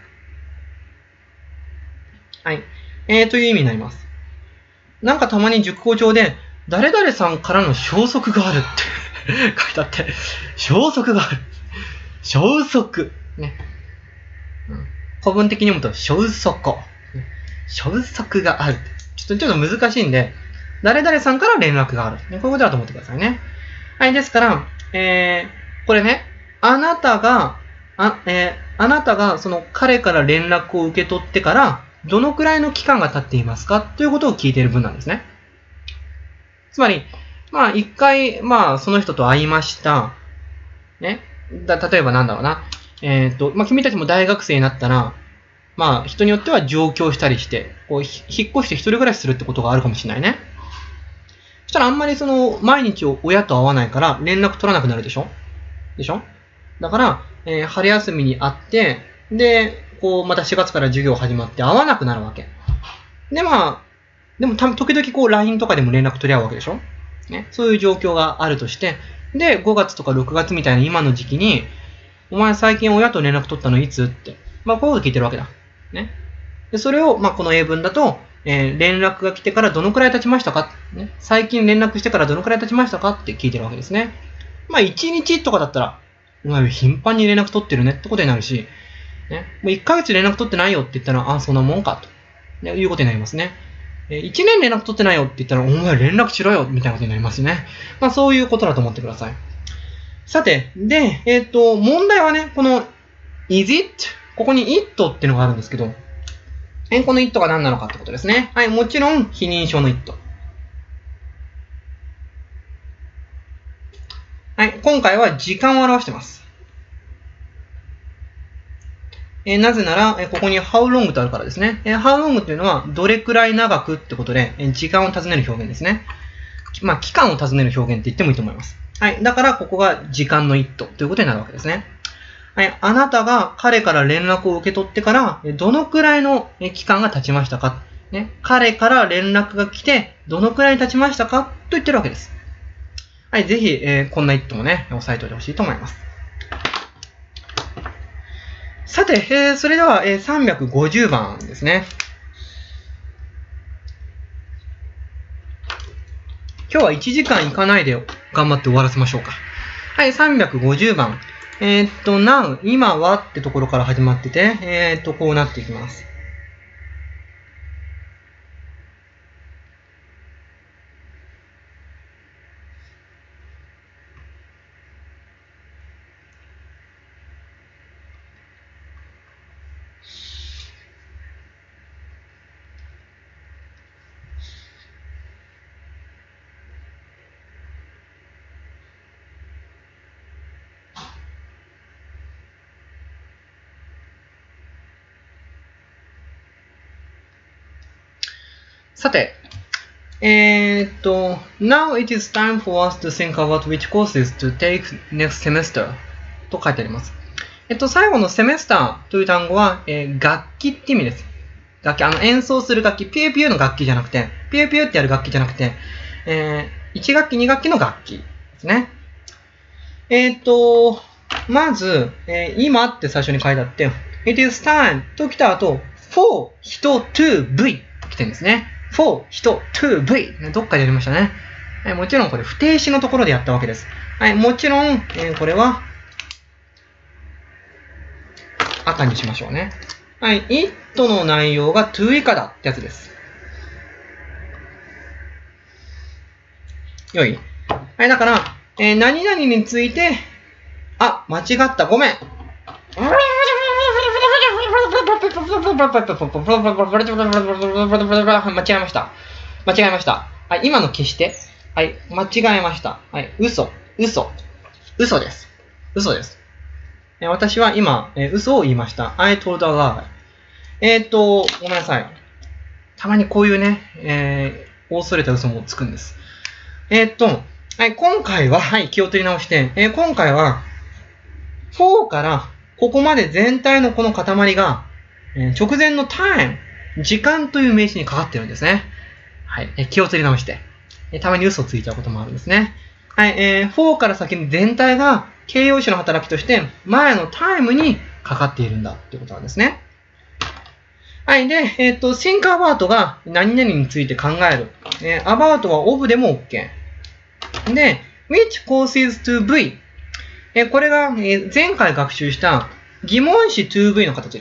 はい。えー、という意味になります。なんかたまに熟語帳で、誰々さんからの消息があるって書いてあって、消息がある。消息。ね。うん、古文的に読むと、消息。消息がある。ちょっと、ちょっと難しいんで、誰々さんから連絡がある。ね、こういうことだと思ってくださいね。はい、ですから、えー、これね、あなたが、あ、えー、あなたがその彼から連絡を受け取ってから、どのくらいの期間が経っていますかということを聞いている文なんですね。つまり、まあ、一回、まあ、その人と会いました。ね。だ、例えばなんだろうな。えっと、まあ、君たちも大学生になったら、まあ、人によっては上京したりして、こう、引っ越して一人暮らしするってことがあるかもしれないね。そしたらあんまりその、毎日親と会わないから連絡取らなくなるでしょでしょだから、えー、春休みに会って、で、こう、またしがつから授業始まって会わなくなるわけ。で、まあ、でもた時々こう ライン とかでも連絡取り合うわけでしょね。そういう状況があるとして、で、ごがつとかろくがつみたいな今の時期に、お前最近親と連絡取ったのいつって。まあ、こういうこと聞いてるわけだ。ね。で、それを、まあ、この英文だと、えー、連絡が来てからどのくらい経ちましたか、ね、最近連絡してからどのくらい経ちましたかって聞いてるわけですね。まあ、いちにちとかだったら、お前頻繁に連絡取ってるねってことになるし、ね、もういっかげつ連絡取ってないよって言ったら、あ、そんなもんかと、ね、いうことになりますね。いちねん連絡取ってないよって言ったら、お前連絡しろよみたいなことになりますね。まあそういうことだと思ってください。さて、で、えっと、問題はね、この is it? ここに it っていうのがあるんですけど、えこの it が何なのかってことですね。はい、もちろん非認証の it。はい、今回は時間を表してます。えー、なぜなら、えー、ここに how long とあるからですね。えー、how long というのは、どれくらい長くってことで、えー、時間を尋ねる表現ですね。まあ、期間を尋ねる表現って言ってもいいと思います。はい。だから、ここが時間の it ということになるわけですね。はい。あなたが彼から連絡を受け取ってから、どのくらいの期間が経ちましたか、ね、彼から連絡が来て、どのくらい経ちましたかと言ってるわけです。はい。ぜひ、えー、こんな it もね、押さえておいてほしいと思います。さて、えー、それでは、えー、さんびゃくごじゅうばんですね。今日はいちじかんいかないで頑張って終わらせましょうか。はい、さんびゃくごじゅうばん。えー、っと、now、今はってところから始まってて、えー、っと、こうなっていきます。さて、えー、っと、now it is time for us to think about which courses to take next semester と書いてあります。えっと、最後のセメスターという単語は、えー、楽器って意味です。楽器、あの演奏する楽器、ピューピューの楽器じゃなくて、 ピューピューってやる楽器じゃなくて、えー、いち学期、に学期の楽器ですね。えっと、まず、えー、今って最初に書いてあって、it is time と来た後、for 人 to v と来てるんですね。for 人 to v どっかでやりましたね。はい、もちろんこれ不定詞のところでやったわけです。はい、もちろん、えー、これは赤にしましょうね。はい、it の内容が to 以下だってやつです。よい。はい、だから、えー、何々について、あ、間違った、ごめん。間違えました。間違えました。はい、今の消して。はい、間違えました。はい、嘘、嘘、嘘です。嘘です。私は今、えー、嘘を言いました。I told a lie。えっと、ごめんなさい。たまにこういうね、えー、大それた嘘もつくんです。えっと、はい、今回は、はい、気を取り直して、えー、今回は、フォーからここまで全体のこの塊が、えー、直前の time、時間という名詞にかかってるんですね。はい、えー、気を取り直して、えー。たまに嘘ついちゃうこともあるんですね。はい、えー、フォーから先に全体が形容詞の働きとして前の time にかかっているんだっていうことなんですね。はい。で、えっと、think about が何々について考える。えー、about は of でも OK。で、which causes to v。えー、これが、えー、前回学習した疑問詞 to v の形です。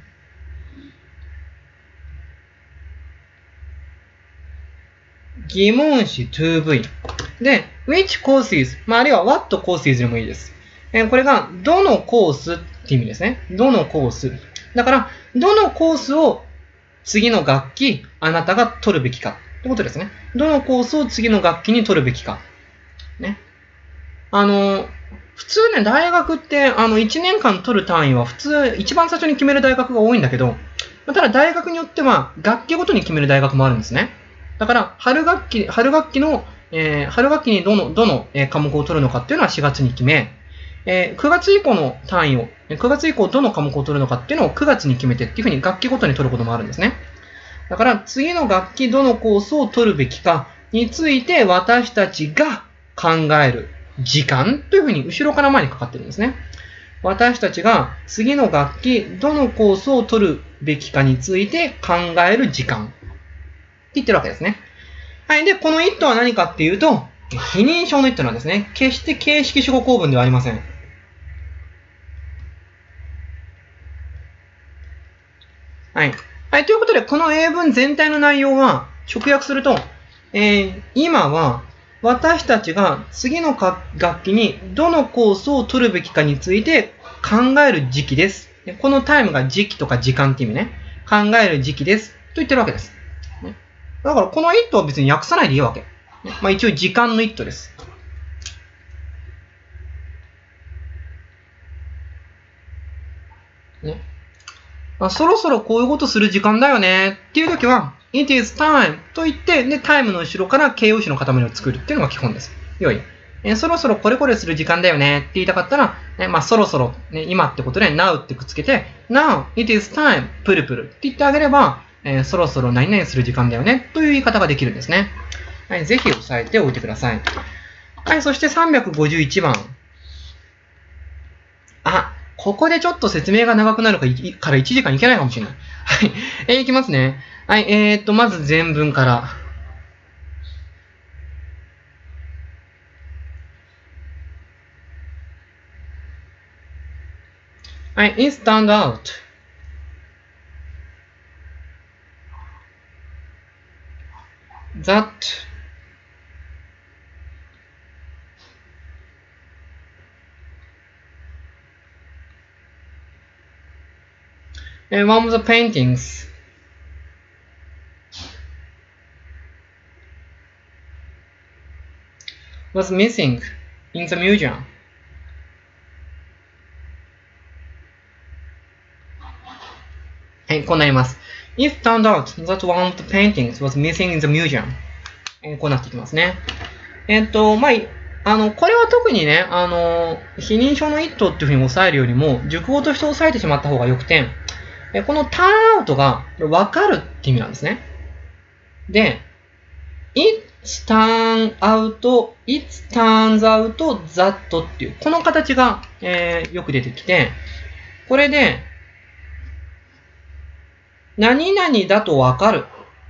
疑問詞 to v。で、which courses、まあ、あるいは what courses でもいいです。えー、これが、どのコースって意味ですね。どのコース。だから、どのコースを次の学期、あなたが取るべきかってことですね。どのコースを次の学期に取るべきか。ね。あの、普通ね、大学って、あの、いちねんかん取る単位は普通、一番最初に決める大学が多いんだけど、ただ大学によっては、学期ごとに決める大学もあるんですね。だから、春学期、春学期の、えー、春学期にどの、どの、えー、科目を取るのかっていうのはしがつに決め、えー、くがつ以降の単位を、くがつ以降どの科目を取るのかっていうのをくがつに決めてっていうふうに学期ごとに取ることもあるんですね。だから、次の学期どのコースを取るべきかについて私たちが考える時間というふうに後ろから前にかかってるんですね。私たちが次の学期どのコースを取るべきかについて考える時間って言ってるわけですね。はい。で、この it は何かっていうと、非認証の it なんですね。決して形式主語構文ではありません。はい。はい。ということで、この英文全体の内容は、直訳すると、えー、今は、私たちが次の学期にどのコースを取るべきかについて考える時期です。このタイムが時期とか時間って意味ね。考える時期です。と言ってるわけです。だから、この it は別に訳さないでいいわけ。まあ一応時間の it です。ね。まあ、そろそろこういうことする時間だよねっていうときは、it is time と言って、で、time の後ろから形容詞の塊を作るっていうのが基本です。よい。えー、そろそろこれこれする時間だよねって言いたかったら、ね、まあ、そろそろ、ね、今ってことで now ってくっつけて、now it is time プルプルって言ってあげれば、えー、そろそろ何々する時間だよねという言い方ができるんですね。はい、ぜひ押さえておいてください。はい、そしてさんびゃくごじゅういちばん。あ、ここでちょっと説明が長くなるからいちじかんいけないかもしれない。はい。えー、いきますね。はい。えー、っと、まず全文から。はい。It turned out that one of the paintings was missing in the museum. はい、こうなります。It turned out that one of the paintings was missing in the museum. えー、こうなってきますね。えー、っと、まあ、あの、これは特にね、あの、非認証の it っていうふうに押さえるよりも、熟語として押さえてしまった方がよくて、この turn out が分かるって意味なんですね。で、 it turns out, it turns out that っていう、この形が、えー、よく出てきて、これで、何々だとわかる。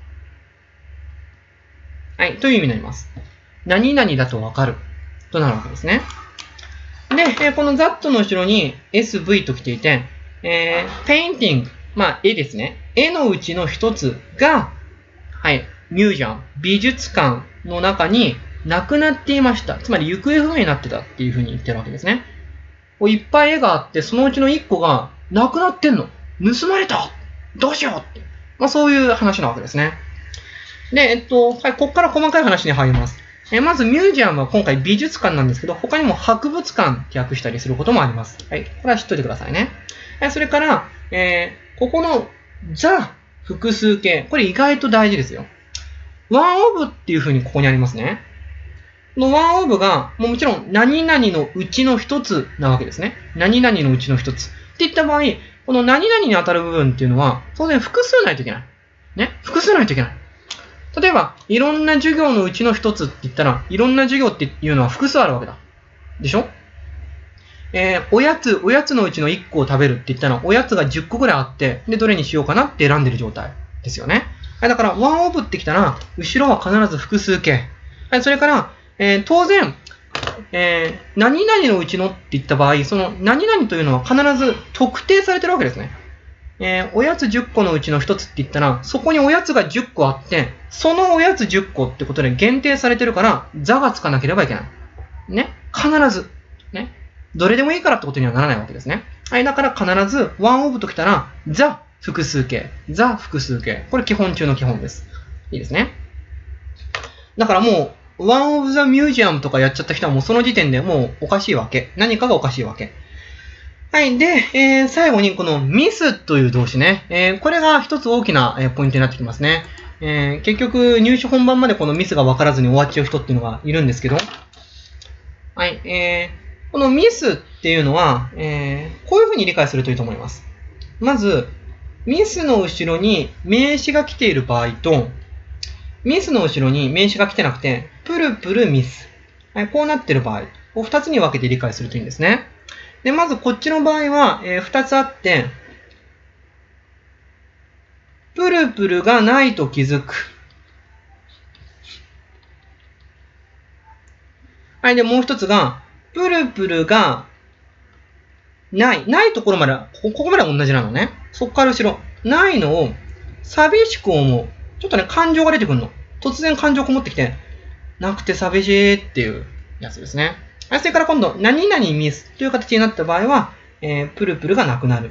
はい、という意味になります。何々だとわかる。となるわけですね。で、この that の後ろに エスブイ と来ていて、えー、painting、まあ、絵ですね。絵のうちの一つが、はい、ミュージアム、美術館の中になくなっていました。つまり行方不明になってたっていうふうに言ってるわけですね。いっぱい絵があって、そのうちのいっこがなくなってんの。盗まれたどうしようって。まあ、そういう話なわけですね。で、えっと、はい、ここから細かい話に入ります。えまず、ミュージアムは今回美術館なんですけど、他にも博物館って訳したりすることもあります。はい、これは知っといてくださいね。それから、えー、ここの the 複数形。これ意外と大事ですよ。one of っていう風にここにありますね。この one of が、もちろん何々のうちの一つなわけですね。何々のうちの一つ。っていった場合、この何々に当たる部分っていうのは、当然複数ないといけない。ね。複数ないといけない。例えば、いろんな授業のうちの一つって言ったら、いろんな授業っていうのは複数あるわけだ。でしょ？えー、おやつ、おやつのうちのいっこを食べるって言ったら、おやつがじゅっこぐらいあって、で、どれにしようかなって選んでる状態ですよね。はい、だから、one of ってきたら、後ろは必ず複数形。はい、それから、えー、当然、えー、何々のうちのって言った場合、その何々というのは必ず特定されてるわけですね。えー、おやつじゅっこのうちのひとつって言ったら、そこにおやつがじゅっこあって、そのおやつじゅっこってことで限定されてるから、座がつかなければいけない。ね。必ず。ね。どれでもいいからってことにはならないわけですね。はい。だから必ず、one of ときたら、the 複数形。the 複数形。これ基本中の基本です。いいですね。だからもう、one of the museum とかやっちゃった人はもうその時点でもうおかしいわけ。何かがおかしいわけ。はい。で、えー、最後にこの miss という動詞ね。えー、これが一つ大きなポイントになってきますね。えー、結局、入試本番までこのミスが分からずに終わっちゃう人っていうのがいるんですけど。はい。えー、このミスっていうのは、えー、こういうふうに理解するといいと思います。まず、ミスの後ろに名詞が来ている場合と、ミスの後ろに名詞が来てなくて、プルプルミス。はい。こうなっている場合を二つに分けて理解するといいんですね。で、まずこっちの場合は、えー、二つあって、プルプルがないと気づく。はい。で、もう一つが、プルプルがない。ないところまで、ここまでは同じなのね。そっから後ろ。ないのを寂しく思う。ちょっとね、感情が出てくるの。突然感情こもってきて、なくて寂しいっていうやつですね。それから今度、何々ミスという形になった場合は、えー、プルプルがなくなる。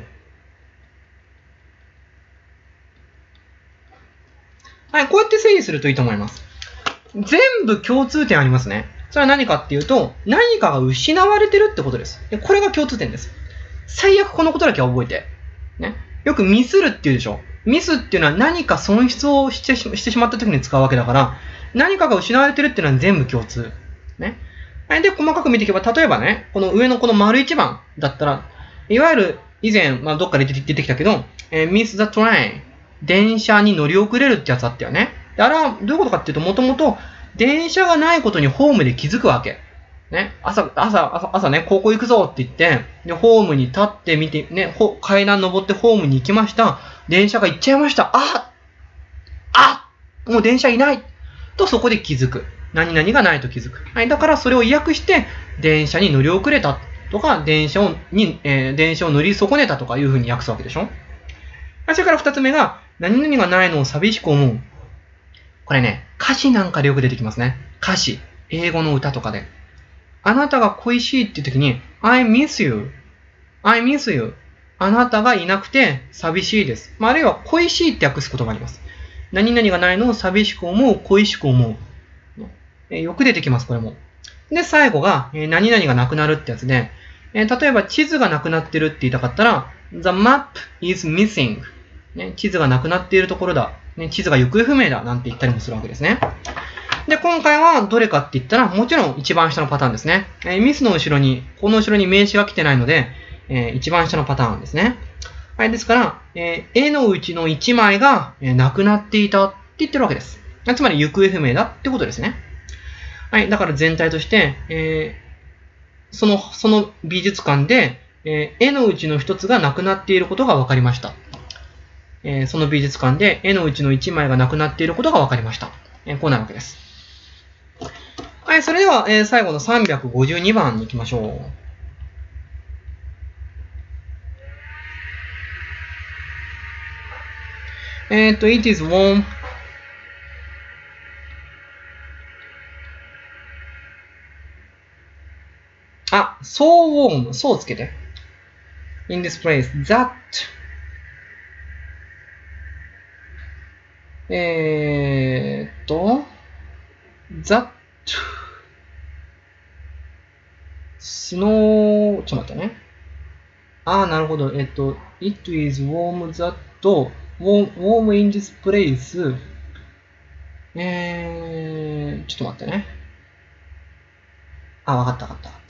はい、こうやって整理するといいと思います。全部共通点ありますね。それは何かっていうと、何かが失われてるってことです。でこれが共通点です。最悪このことだけは覚えて。ね、よくミスるって言うでしょ。ミスっていうのは何か損失をしてし、してしまった時に使うわけだから、何かが失われてるっていうのは全部共通。ね。で、細かく見ていけば、例えばね、この上のこの丸一番だったら、いわゆる以前、まあ、どっかで出てきたけど、えー、miss the train。電車に乗り遅れるってやつあったよね。であれはどういうことかっていうと、もともと電車がないことにホームで気づくわけ。ね、朝、朝、朝、朝ね、高校行くぞって言って、で、ホームに立ってみて、ね、階段登ってホームに行きました。電車が行っちゃいました。ああもう電車いないとそこで気づく。何々がないと気づく。はい、だからそれを訳して、電車に乗り遅れたとか、電車を、に、えー、電車を乗り損ねたとかいうふうに訳すわけでしょ。それから二つ目が、何々がないのを寂しく思う。これね、歌詞なんかでよく出てきますね。歌詞。英語の歌とかで。あなたが恋しいっていう時に、I miss you.I miss you. あなたがいなくて寂しいです。まあ、あるいは恋しいって訳すことがあります。何々がないのを寂しく思う、恋しく思う。えー、よく出てきます、これも。で、最後が、えー、何々がなくなるってやつで、えー、例えば地図がなくなってるって言いたかったら、The map is missing. ね、地図がなくなっているところだ。ね、地図が行方不明だ。なんて言ったりもするわけですね。で、今回はどれかって言ったら、もちろん一番下のパターンですね。えー、ミスの後ろに、この後ろに名詞が来てないので、えー、一番下のパターンですね。はい、ですから、えー、絵のうちのいちまいが、えー、なくなっていたって言ってるわけです。 つまり行方不明だってことですね。はい。だから全体として、えー、その、その美術館で、えー、絵のうちの一つがなくなっていることが分かりました。えー、その美術館で絵のうちの一枚がなくなっていることが分かりました。えー、こうなるわけです。はい。それでは、えー、最後のさんびゃくごじゅうにばんに行きましょう。えっと、it is warm. あ、so warm. so つけて。in this place. that. えーっと、that. snow. ちょっと待ってね。あー、なるほど。えっと、it is warm that. warm, warm in this place. えー、ちょっと待ってね。あ、わかったわかったわかった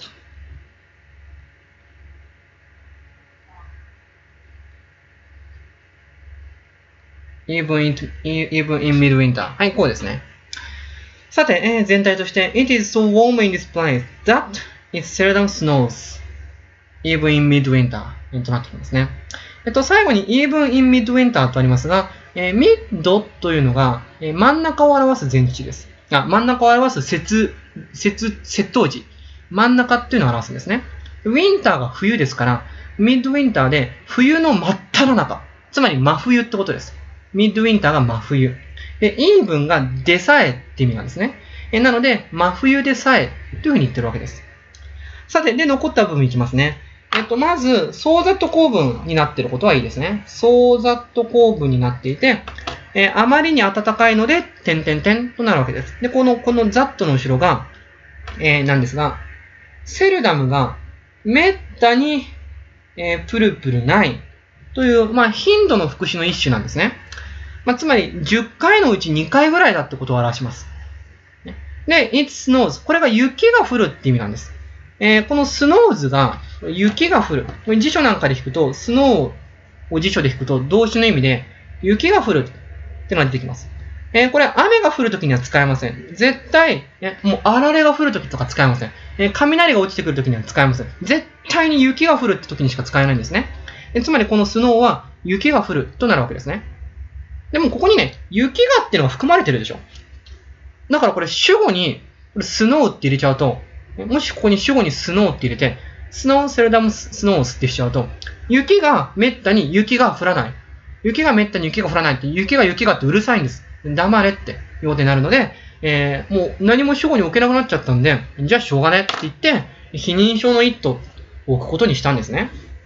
。even in, even in midwinter. はい、こうですね。さて、えー、全体として、it is so warm in this place that it seldom snows, even in midwinter となってきますね。えっと、最後に even in midwinter とありますが、えー、mid というのが、えー、真ん中を表す前置詞です。あ、真ん中を表す接、接、接頭時。真ん中っていうのを表すんですね。winter が冬ですから、midwinter で冬の真っ只中。つまり真冬ってことです。ミッドウィンターが真冬。で、even がでさえって意味なんですね。えなので、真冬でさえというふうに言ってるわけです。さて、で、残った部分いきますね。えっと、まず、so that 構文になっていることはいいですね。so that 構文になっていて、えー、あまりに暖かいので、点々点となるわけです。で、この、この that の後ろが、えー、なんですが、セルダムがめったに、えー、プルプルないという、まあ、頻度の副詞の一種なんですね。まあ、つまり、じゅっかいのうちにかいぐらいだってことを表します。で、it snows。これが雪が降るって意味なんです。えー、この snows が雪が降る。辞書なんかで引くと、snow を辞書で引くと動詞の意味で、雪が降るってのが出てきます。えー、これ、雨が降るときには使えません。絶対、えもうあられが降るときとか使えません。えー、雷が落ちてくるときには使えません。絶対に雪が降るってときにしか使えないんですね。えつまり、この snow は雪が降るとなるわけですね。でもここにね、雪がっていうのが含まれてるでしょ。だからこれ主語に、これスノーって入れちゃうと、もしここに主語にスノーって入れて、スノーセルダムスノースってしちゃうと、雪がめったに雪が降らない。雪がめったに雪が降らないって、雪が雪がってうるさいんです。黙れっていうことになるので、えー、もう何も主語に置けなくなっちゃったんで、じゃあしょうがねって言って、非認証の it を置くことにしたんですね。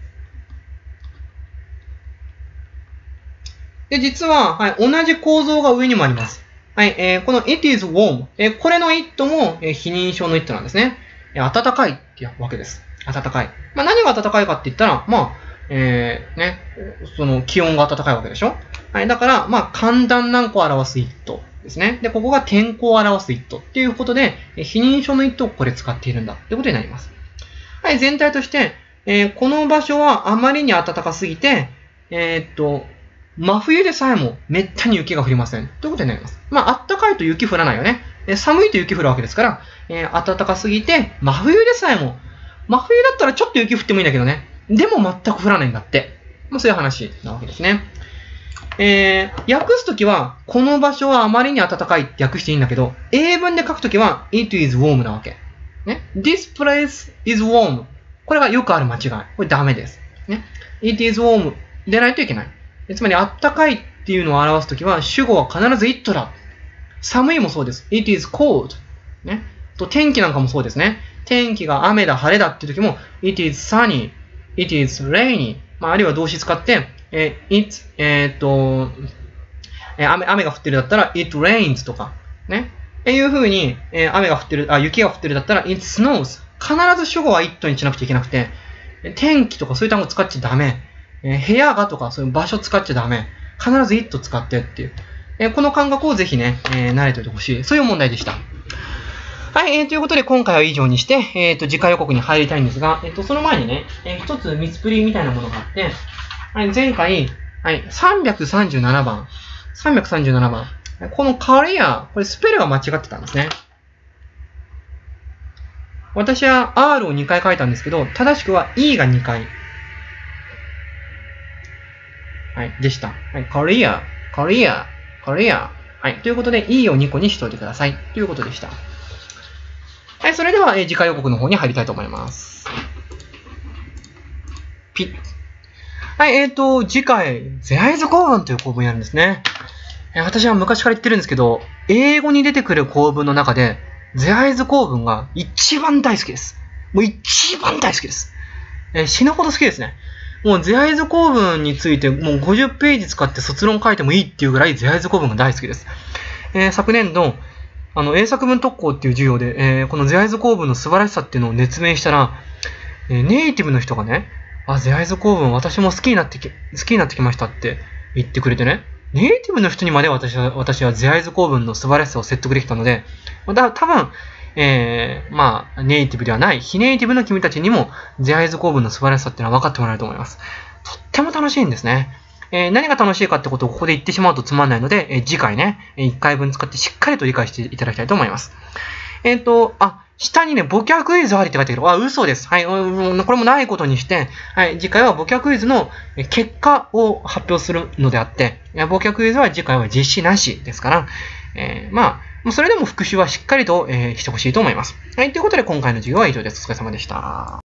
で、実は、はい、同じ構造が上にもあります。はい、えー、この it is warm、えー、これの it も、えー、非認証の it なんですね。えー、暖かいっていうわけです。暖かい。まあ、何が暖かいかって言ったら、まあ、えー、ね、その気温が暖かいわけでしょ。はい、だから、まあ、寒暖南個を表す it ですね。で、ここが天候を表す it っていうことで、えー、非認証の it をこれ使っているんだってことになります。はい、全体として、えー、この場所はあまりに暖かすぎて、えー、っと、真冬でさえもめったに雪が降りません。ということになります。まあ、暖かいと雪降らないよね。寒いと雪降るわけですから、えー、暖かすぎて、真冬でさえも、真冬だったらちょっと雪降ってもいいんだけどね。でも全く降らないんだって。まあ、そういう話なわけですね。えー、訳すときは、この場所はあまりに暖かいって訳していいんだけど、英文で書くときは、it is warm なわけ。ね。this place is warm。これがよくある間違い。これダメです。ね。it is warm でないといけない。つまり、あったかいっていうのを表すときは、主語は必ず it だ。寒いもそうです。it is cold。ね。と、天気なんかもそうですね。天気が雨だ、晴れだっていうときも、it is sunny。it is rainy。まあ、あるいは動詞使って、えー、it、えー、っと、えー、雨、雨が降ってるだったら、it rains とか、ね。っていう風に、えー、雨が降ってる、あ、雪が降ってるだったら、it snows。必ず主語は it にしなくちゃいけなくて、天気とかそういう単語使っちゃダメ。えー、部屋がとかそういう場所使っちゃダメ。必ず it 使ってっていう。えー、この感覚をぜひね、えー、慣れておいてほしい。そういう問題でした。はい、えー、ということで今回は以上にして、えっと、次回予告に入りたいんですが、えっと、その前にね、えー、一つミスプリみたいなものがあって、はい、前回、はい、さんびゃくさんじゅうななばん、さんびゃくさんじゅうななばん、 このカリア、これスペルが間違ってたんですね。私は R をにかい書いたんですけど、正しくは E がにかい。はい、でした。はい、カリア、カリア、カリア。はい、ということで E をにこにしといてください。ということでした。はい、それでは、えー、次回予告の方に入りたいと思います。ピッ。はい、えっ、ー、と、次回、ゼアイズ構文という構文やるんですね。えー、私は昔から言ってるんですけど、英語に出てくる構文の中で、ゼアイズ構文が一番大好きです。もう一番大好きです。えー、死ぬほど好きですね。もうゼアイズ構文についてもうごじゅっページ使って卒論書いてもいいっていうぐらいゼアイズ構文が大好きです。えー、昨年度、あの、英作文特攻っていう授業で、えー、このゼアイズ構文の素晴らしさっていうのを熱弁したら、えー、ネイティブの人がね、あ、ゼアイズ構文私も好きになってき、好きになってきましたって言ってくれてね、ネイティブの人にまで私は、私はゼアイズ構文の素晴らしさを説得できたので、だ多分、えー、まあ、ネイティブではない、非ネイティブの君たちにも、ゼアイズ構文の素晴らしさっていうのは分かってもらえると思います。とっても楽しいんですね。えー、何が楽しいかってことをここで言ってしまうとつまんないので、えー、次回ね、いっかいぶん使ってしっかりと理解していただきたいと思います。えっ、ー、と、あ、下にね、ボキャクイズありって書いてある。あ、嘘です。はい、これもないことにして、はい、次回はボキャクイズの結果を発表するのであって、ボキャクイズは次回は実施なしですから、えー、まあ、それでも復習はしっかりと、えー、してほしいと思います。はい、ということで今回の授業は以上です。お疲れ様でした。